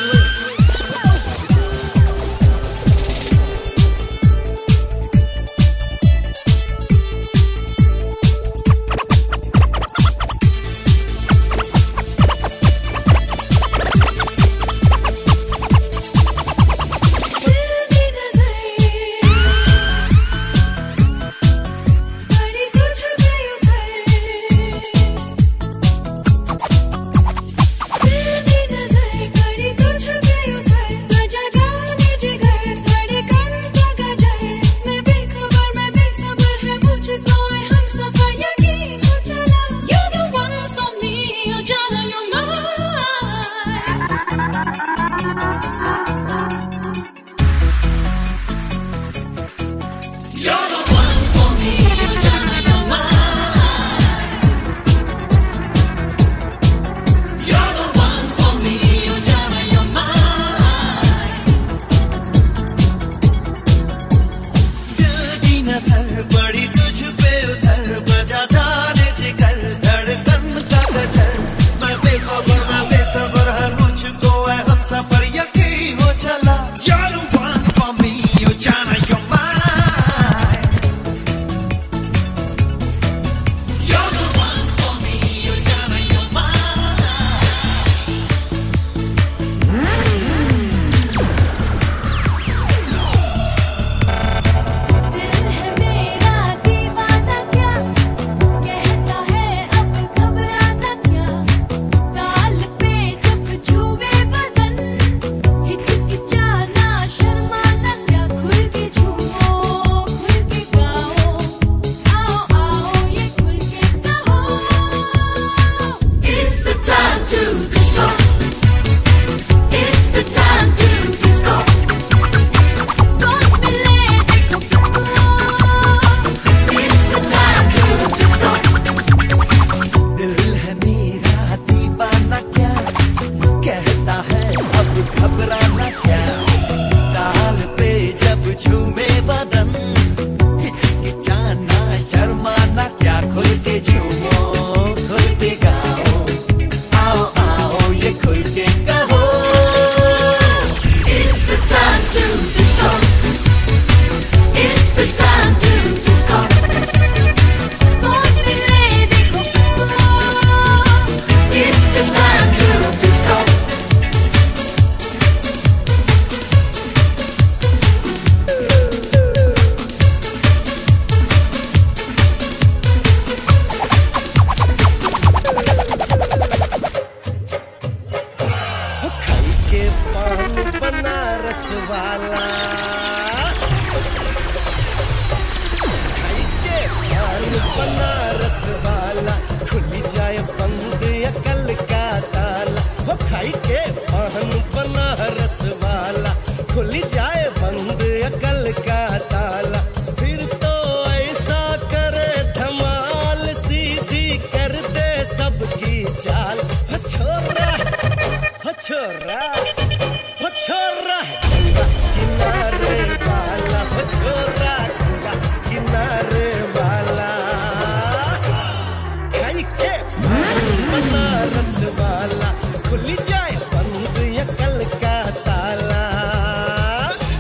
तेरी नज़र बड़ी कुछ गई उधर तेरी नज़र बड़ी कुछ गई उधर बजा जाने जिगर धड़कन का गजर मैं बेखबर मैं बेसब्र है मुझको हम सफर यकीन हो चला You're the one for me oh जाना you're mine You're the one for me, oh Jana, you're mine. You're the one for me, oh Jana, you're mine. दिल की नजर बड़ी तुझ पे उधर बजा जाने जिगर धड़कन का गजर मैं बेखबर मैं बेसब्र है मुझको है हम सफर यकीन हो चला You're the one for me, you Jana, you're mine. You're the one for me, oh Jana, you're mine. दिल है मेरा दीवाना क्या कहता है अब घबराना क्या ताल पे जब छुए बदन हिचकिचाना शर्माना क्या खुल के झूमो खुल के गाओ आओ आओ ये खुल के कहो It's the time to disco It's the time to disco कौन मिले देखो किसको It's the time to disco दिल है मेरा दीवाना क्या कहता है अब घबराना क्या ताल पे जब झूमे बदन हिचकिचाना शर्माना क्या खुल के झूमो खुल के गाओ आओ आओ ये खुल के कहो It's the time to disco It's the time to disco कौन मिले देखो किसको It's the time to disco खाई के पान बनारस वाला खाई के पान बनारस वाला खुल जाए बंद अकल का ताला वो खाई के पान बनारस वाला खुल जाए बंद अकल का ताला फिर तो ऐसा करे धमाल सीधी कर दे सबकी चाल हो छोरा छोरा गंगा किनारे वाला हो छोरा गंगा किनारे वाला खाई के बनारस वाला खुल जाए बंद अकल का ताला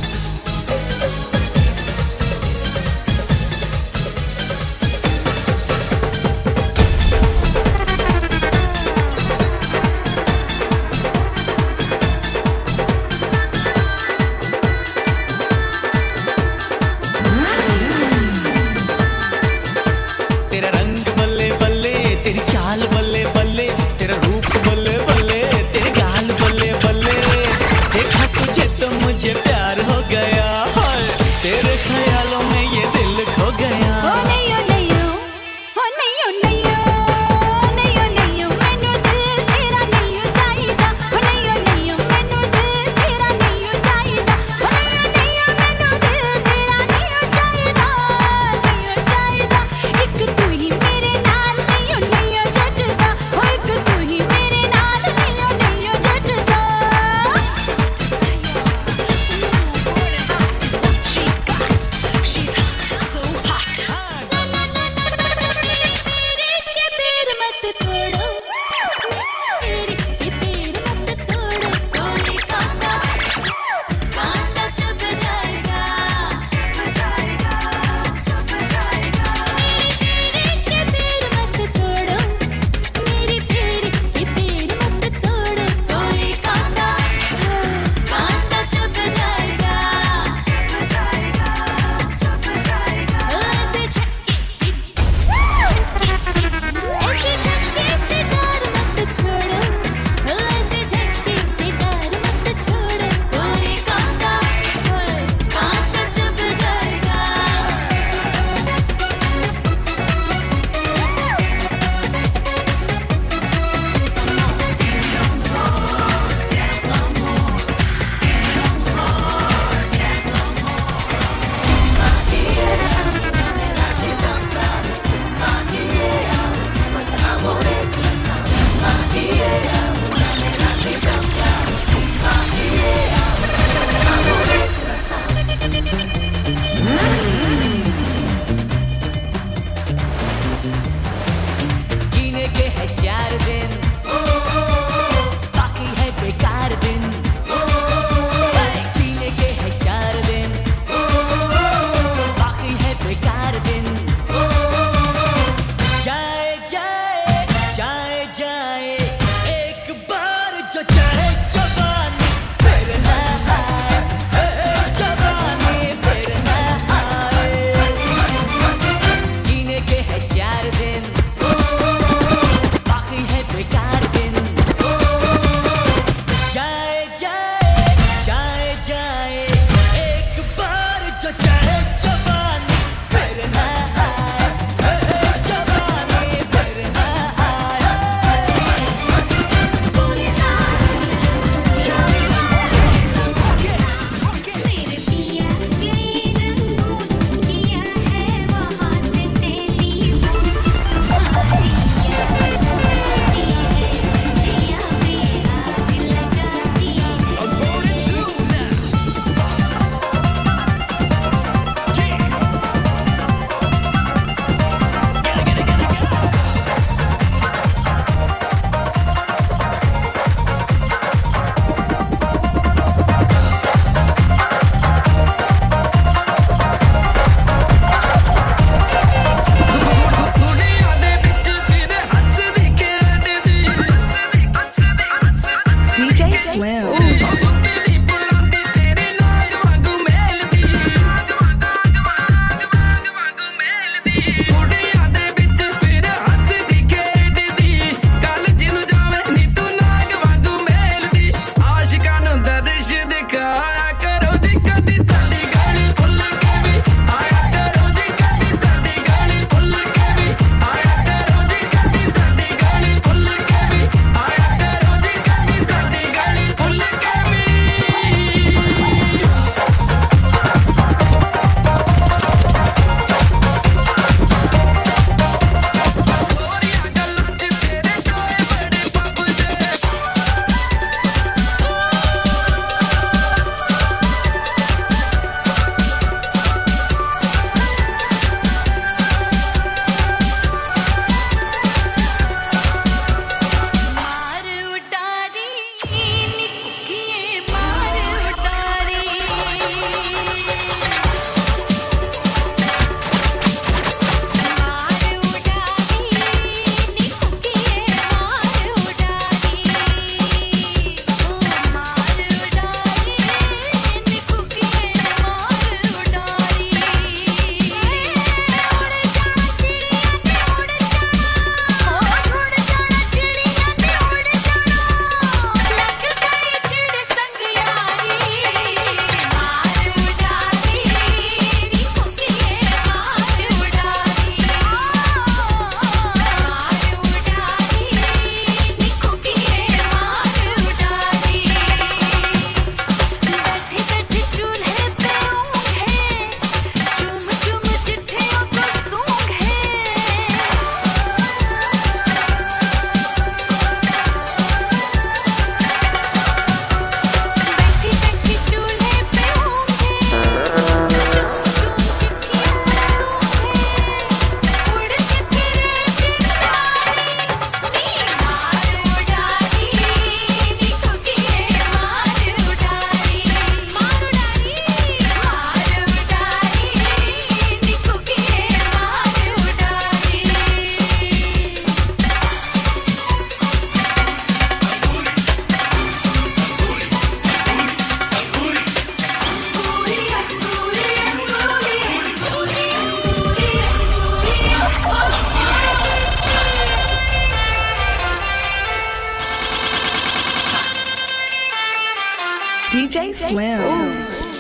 DJ Slim.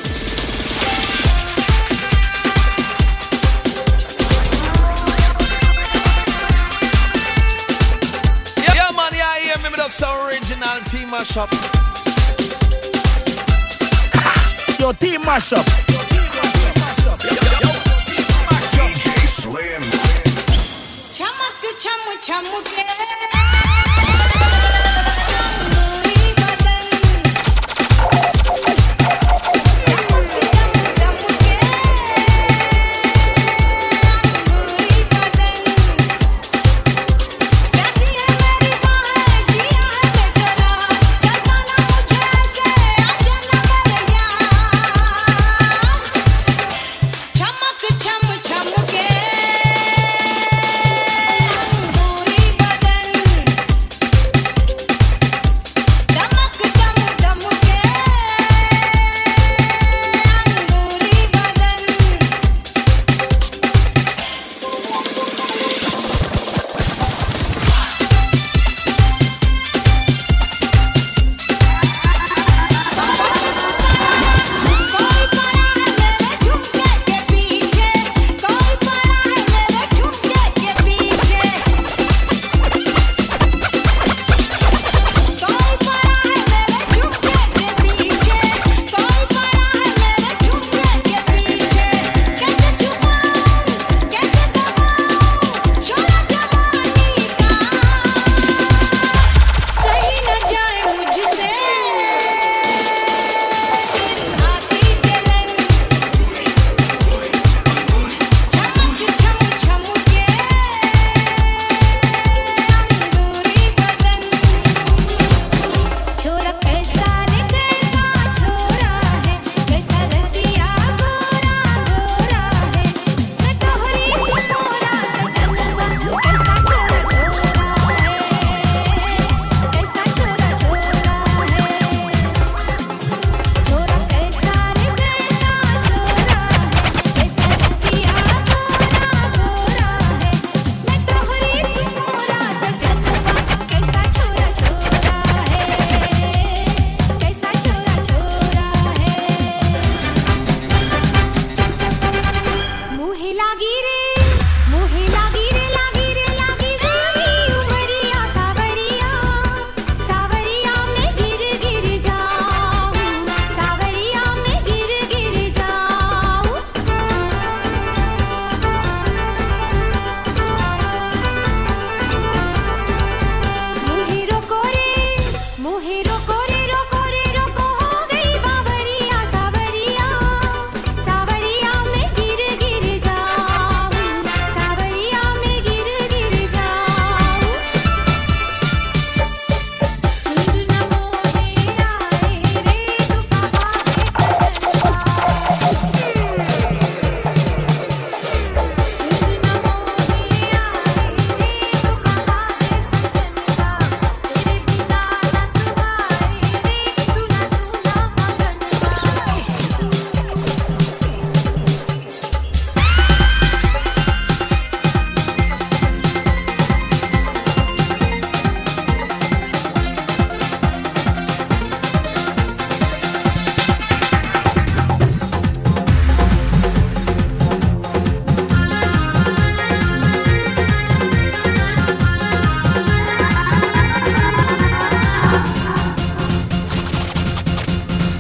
Yeah, man, yeah, hear me, that's original team mashup. Your team mashup. DJ Slim. चमक चम चमके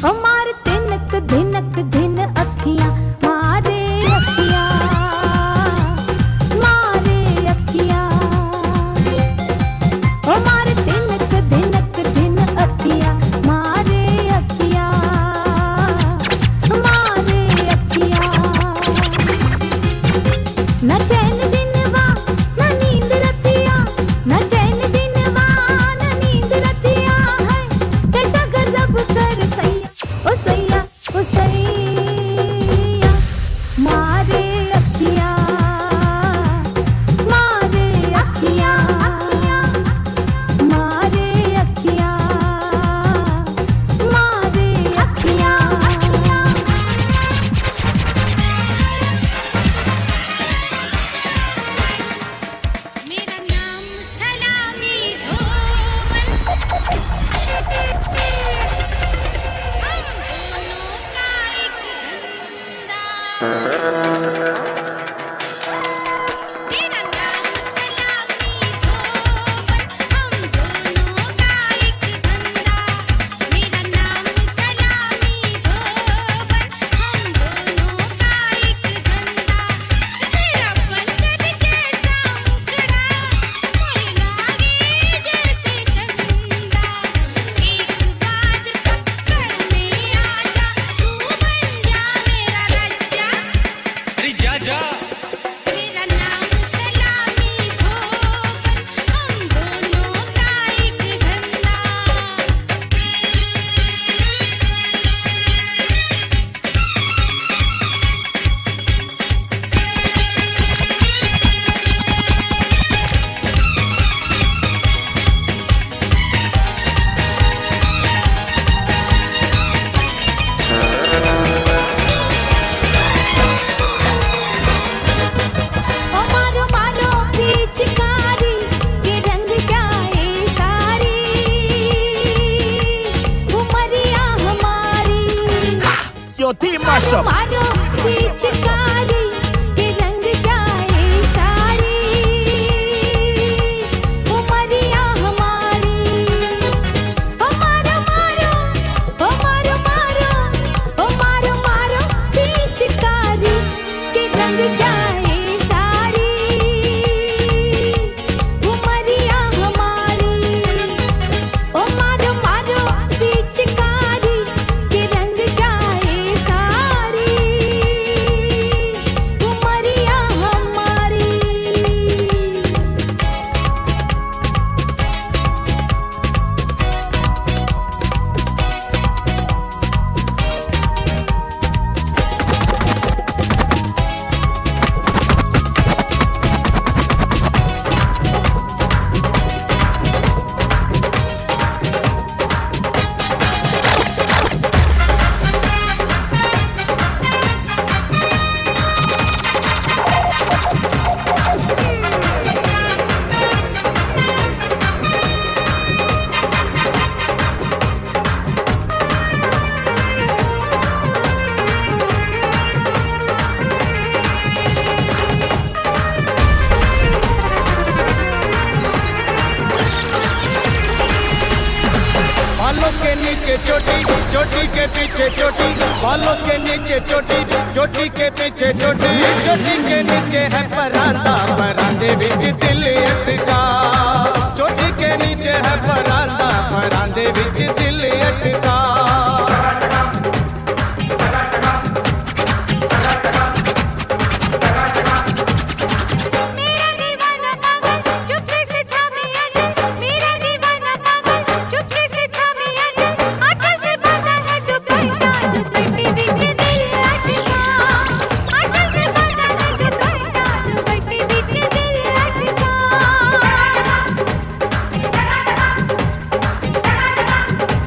हमार तिनक धिनक धिन अखियां मारे अखियां मारे अखियां हमार तिनक धिनक धिन अखियां मारे अखियां मारे अखियां न चैन दिनवा न नींद रतिया न चैन दिनवा न नींद रतिया है कैसा गजब कर सैया ओ सैया मारे अखियां मारे अखियां मारे अखियां मारे अखियां मेरा नाम सलामी धोबन हम दोनों का एक धंधा मेरा नाम सलामी धोबन हम दोनों का एक धंधा मेरा नाम सलामी धोबन हम दोनों का एक धंधा तेरा बंदर जैसा मुखड़ा मोहे लागे जैसे चंदा एक बात पकड़ में आजा तू बन जा मेरा रज्जा अरे जा जा मेरा नाम सलामी धोबन हम दोनों का एक धंधा ओ मारो मारो पिचकारी के रंग जाए सारी उमरिया हमारी Your team mashup. मारो पिचकारी के रंग जाए सारी उमरिया हमारी ओ मारो मारो ओ मारो मारो ओ मारो मारो पिचकारी के रंग जाए सारी उमरिया हमारी ओ मारो मारो पिचकारी के रंग जाए सारी उमरिया हमारी बालों के नीचे चोटी चोटी के पीछे चोटी बालों के नीचे चोटी चोटी के पीछे चोटी चोटी के नीचे है परांदा परांदे बिच दिल अटका चोटी के नीचे है परांदा परांदे बिच दिल अटका मेरा दीवाना पागल चुपके से थामे अटल मेरा दीवाना पागल चुपके से थामे अटल अटल से बांधा है दुपट्टा दुपट्टे बिच दिल अटका अटल से बांधा है दुपट्टा दुपट्टे बिच दिल अटका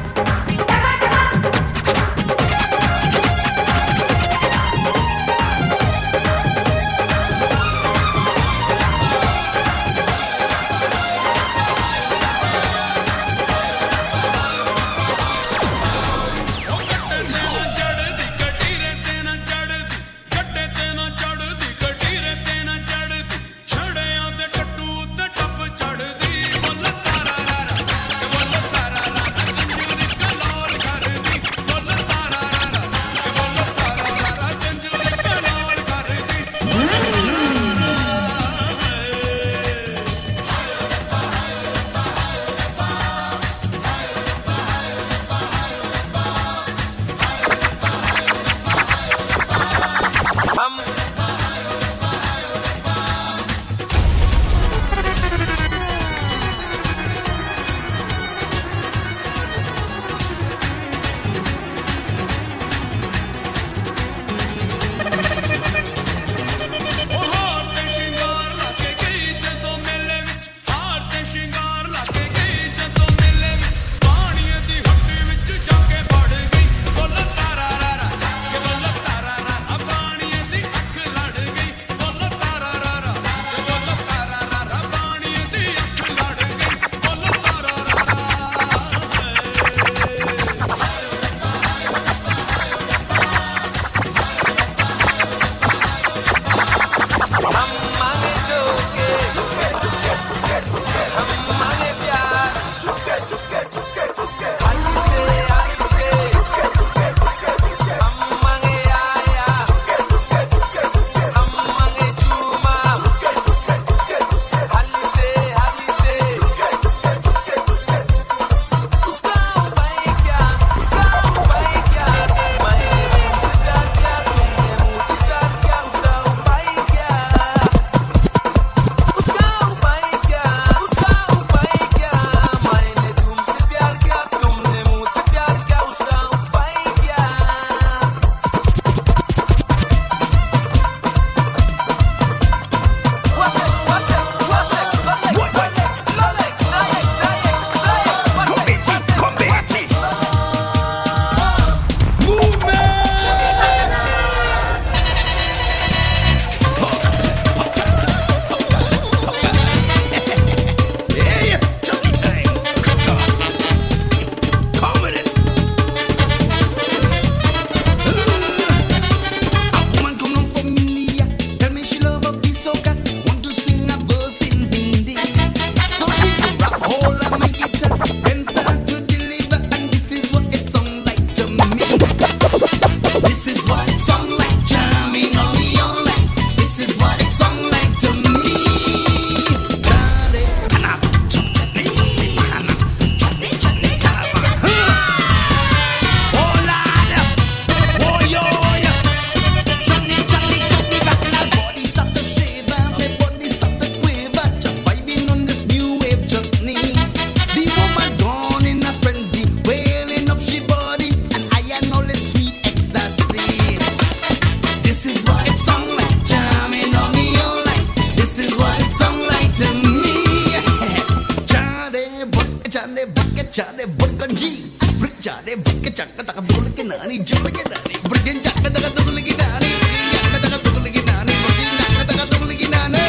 nani, jolly nani, bring jack the doggy nani, jack the doggy nani, bring jack the doggy nani.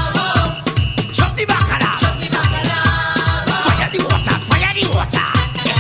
Fire the water,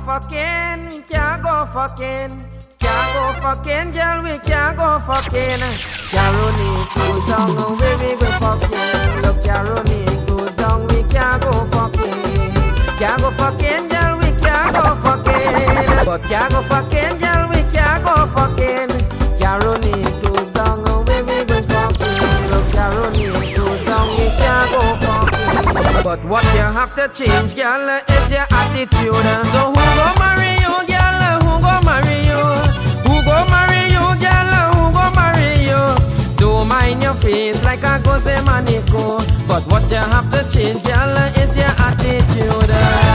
fucking, we can't go fucking. Can't go fucking, girl, we can't go fucking. Caroni close down, where we go fucking. Look, Caroni close down, we can't go fucking. Can't go fucking, girl, we can't go fucking. But can't go fucking, girl, we can't go fucking. Caroni close down, where we go fucking. Look, Caroni close down, we can't go fucking. But what you have to change, girl, is your attitude. So who go marry you, girl? Who go marry you? Who go marry you, girl? Who go marry you? Don't mind your face like a gose manico. But what you have to change, girl, is your attitude.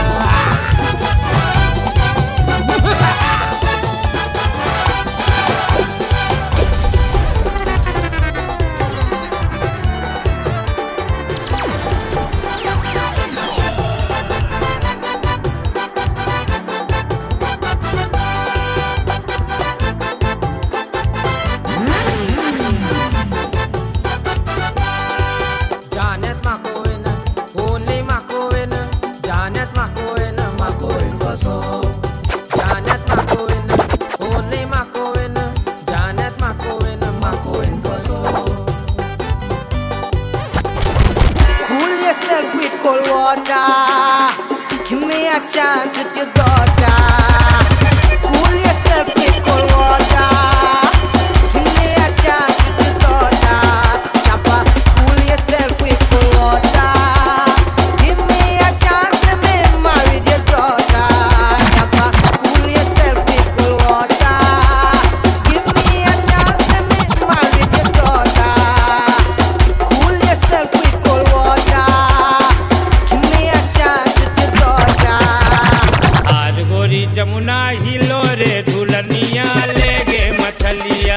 Chance with your daughter. Cool yourself with cold water. Give me a chance with your daughter. Chopper, cool yourself with cold water. Give me a chance to be married your daughter. Chopper, cool yourself with cold water. Give me a chance to be married your daughter. Cool yourself with cold water. Give me a chance with your daughter. गोरी जमुना हिलो रे दुल्हनिया लेगे मछलिया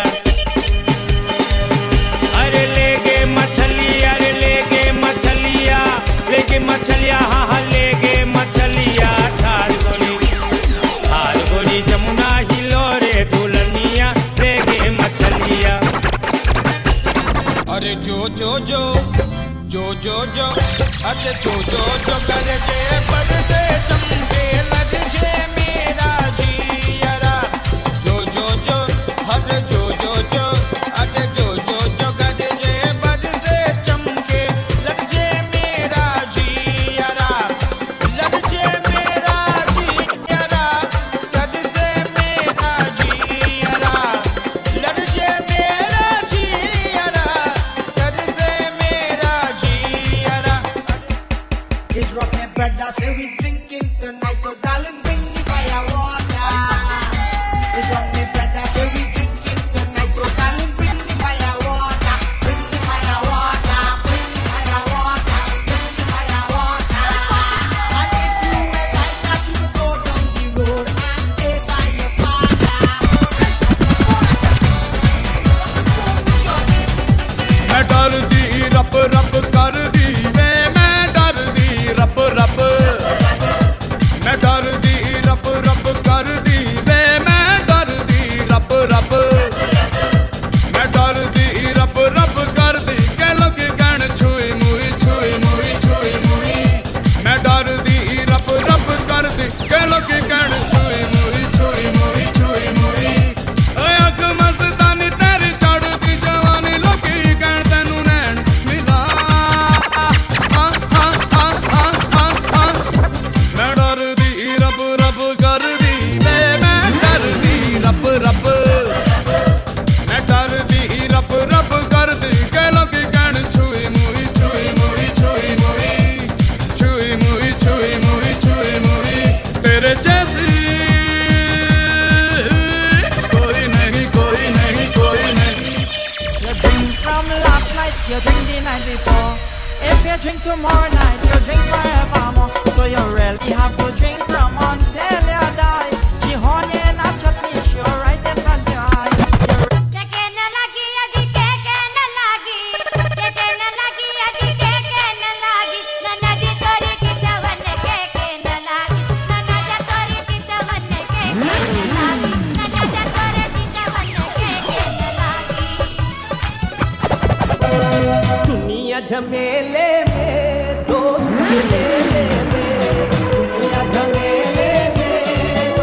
अरे लेगे मछलिया अरे लेगे मछलिया हाँ हाँ लेगे मछलिया थार गोरी जमुना हिलो रे दुल्हनिया लेगे मछलिया अरे जो अरे जो करके बड़ से चमके लग जे मेरा जियरा जो अरे जो अरे जो कर जे बड़ से चमके लग जे मेरा जियरा लग जे मेरा जियरा लग से मेरा जियरा लग जे मेरा जियरा लग से मेरा जियरा It's rockin' brother, say we drinking tonight, so darling bring the fire water. It's rockin' brother, say we drinking tonight, so darling bring the fire water. Bring the fire water, bring the fire water, bring the fire water. And if you were like that, you could go down the road and stay by your father. मैं डर दी रब कर दी वे मैं डर दी रब मैं डर दी रब कर दी वे मैं डर दी रब मैं डर दी रब कर दी के लोग गण छुई मुई मैं डर दी रब कर दी के लोग गण छुई मुई अग मस्तानी तेरी चढ़ती जवानी लोकी गण तेनू नैन मिला मैं डर दी रब कर दी वे मैं डर दी रब मैं डर दी रब कर दी के लोग गण छुई मुई तेरे जैसी कोई नहीं You drink from last night, you drink the night before. If you drink tomorrow night, you drink forevermore. So you really have to drink from until you die. The honey and a chutney, sure right in front your eye. दुनिया झमेले में दोस्त झमेले में दुनिया झमेले में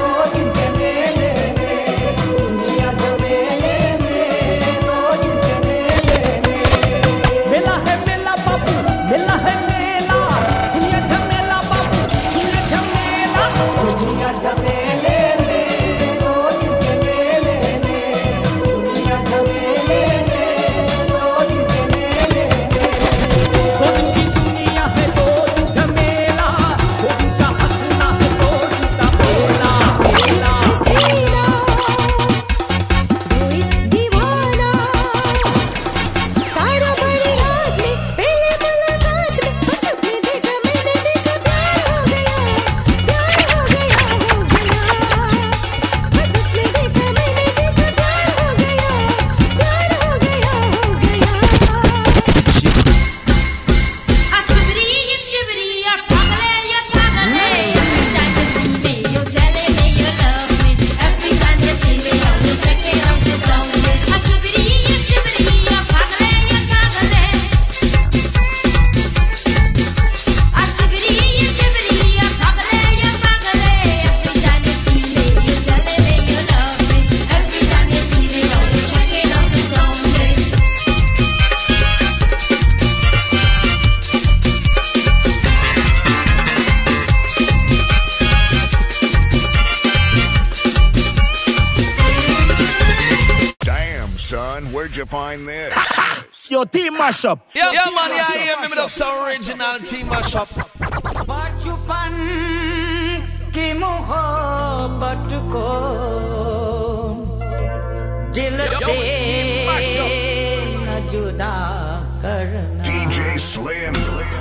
you find this? Yo, team mashup. Yeah, man, yeah, yeah, remember that's original team mashup. बचपन की मोहब्बत को दिल से न जुदा करना DJ Slim.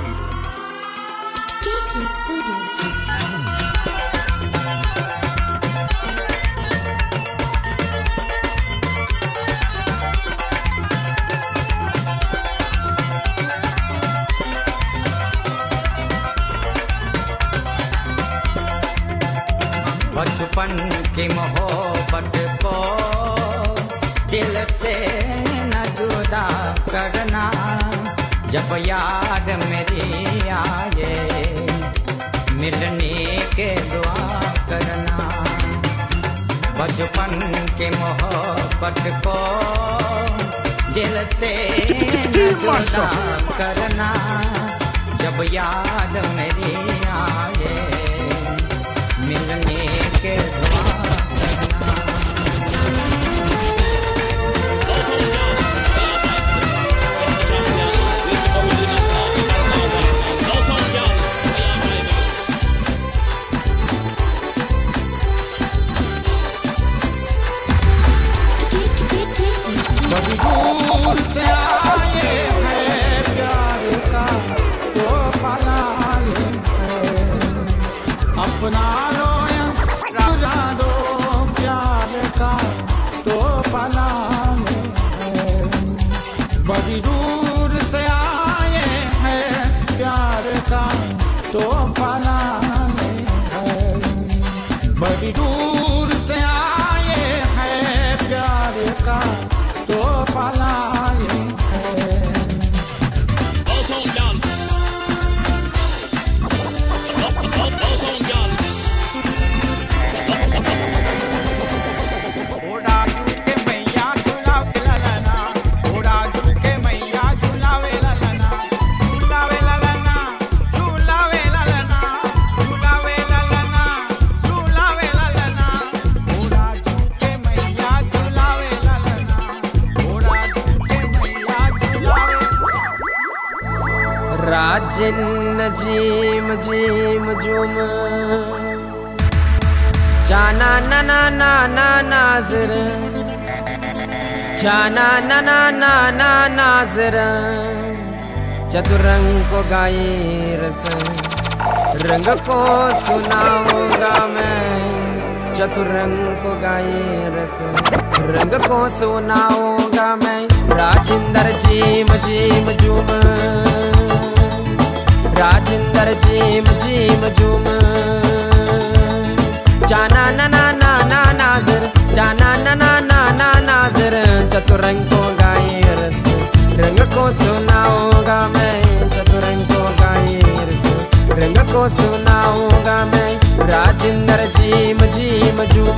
बचपन की मोहब्बत को दिल से न जुदा करना जब याद मेरी आए मिलने के दुआ करना बचपन की मोहब्बत को दिल से न जुदा करना जब याद मेरी आए मिलने के दुआ बड़ी दूर से आए हैं प्यार का तो पलाए अपना रोया दो प्यार का तो पलाए बड़ी दूर से आए हैं प्यार का तो पलाए बड़ी दूर से आए हैं प्यार का तो पलाए राजिन जीम जीम जुम जाना ना ना ना ना नाज़र जाना ना ना ना ना नाज़र चतुरंग को गाए रस रंग को सुनाऊंगा मैं चतुरंग को गाए रस रंग को सुनाऊंगा मैं राजिंदर जीम जीम जुम राजिंदर जीम जीम जुम जाना ना ना ना ना नाज़र जाना ना ना ना ना नाज़र चतुरंग को गाए रस रंग को सुनाऊंगा मैं चतुरंग को गाए रस रंग को सुनाऊंगा मैं राजिंदर जीम जीम जुम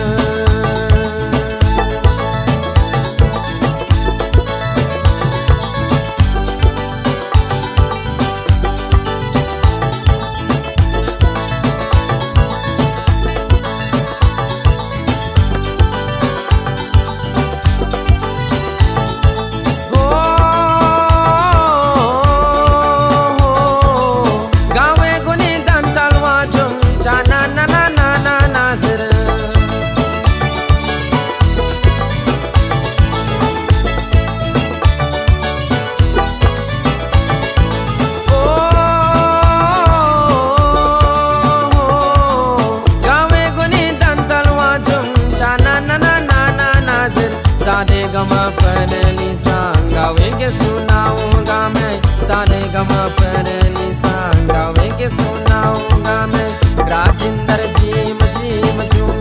सादे गमा पनली सांगावेंगे सुनाऊंगा मैं सादे गमा पनली सांगावेंगे सुनाऊंगा मैं राजिंदर जीम जीम जुम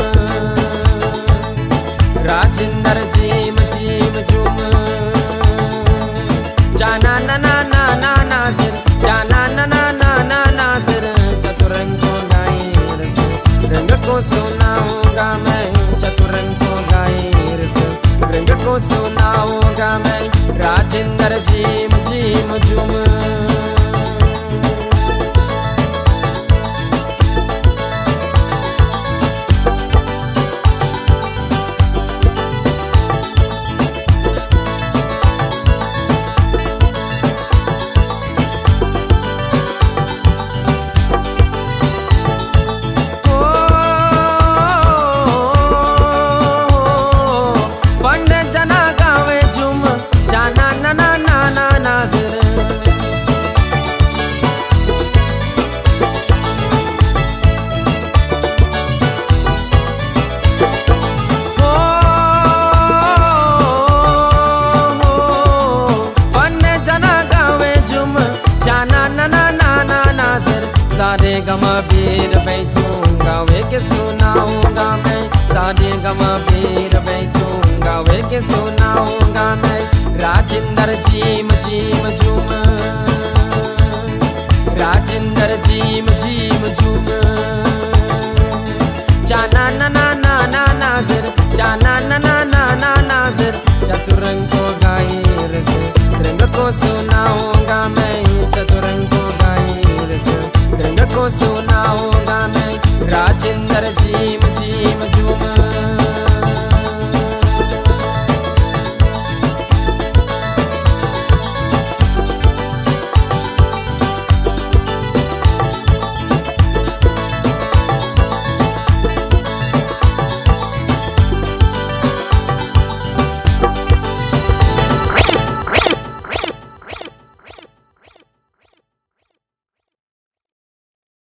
राजिंदर जीम जीम जुम जाना ना ना ना ना नाज़र जाना ना ना ना ना नाज़र चतुरंग को गाए रस रंग को सुनाऊंगा मैं चतुरंग को गाए रस रंग को सुनाऊंगा मैं राजिंदर जीम जीम जुम गमा पीर बैठूंगा वे के सुनाऊंगा मैं, सारे गमा पीर बैठूंगा वे के सुनाऊंगा मैं। राजिंदर जीम जीम झूम, राजिंदर जीम जीम झूम, जाना ना ना ना ना नाजिर, जाना ना ना ना ना नाजिर, चतुरंग को गायर से रंग को सुनाऊंगा मैं, चतुरंग को गायर से रंग को सुनाऊंगा मैं। राजिंदर जीम जीम झूम।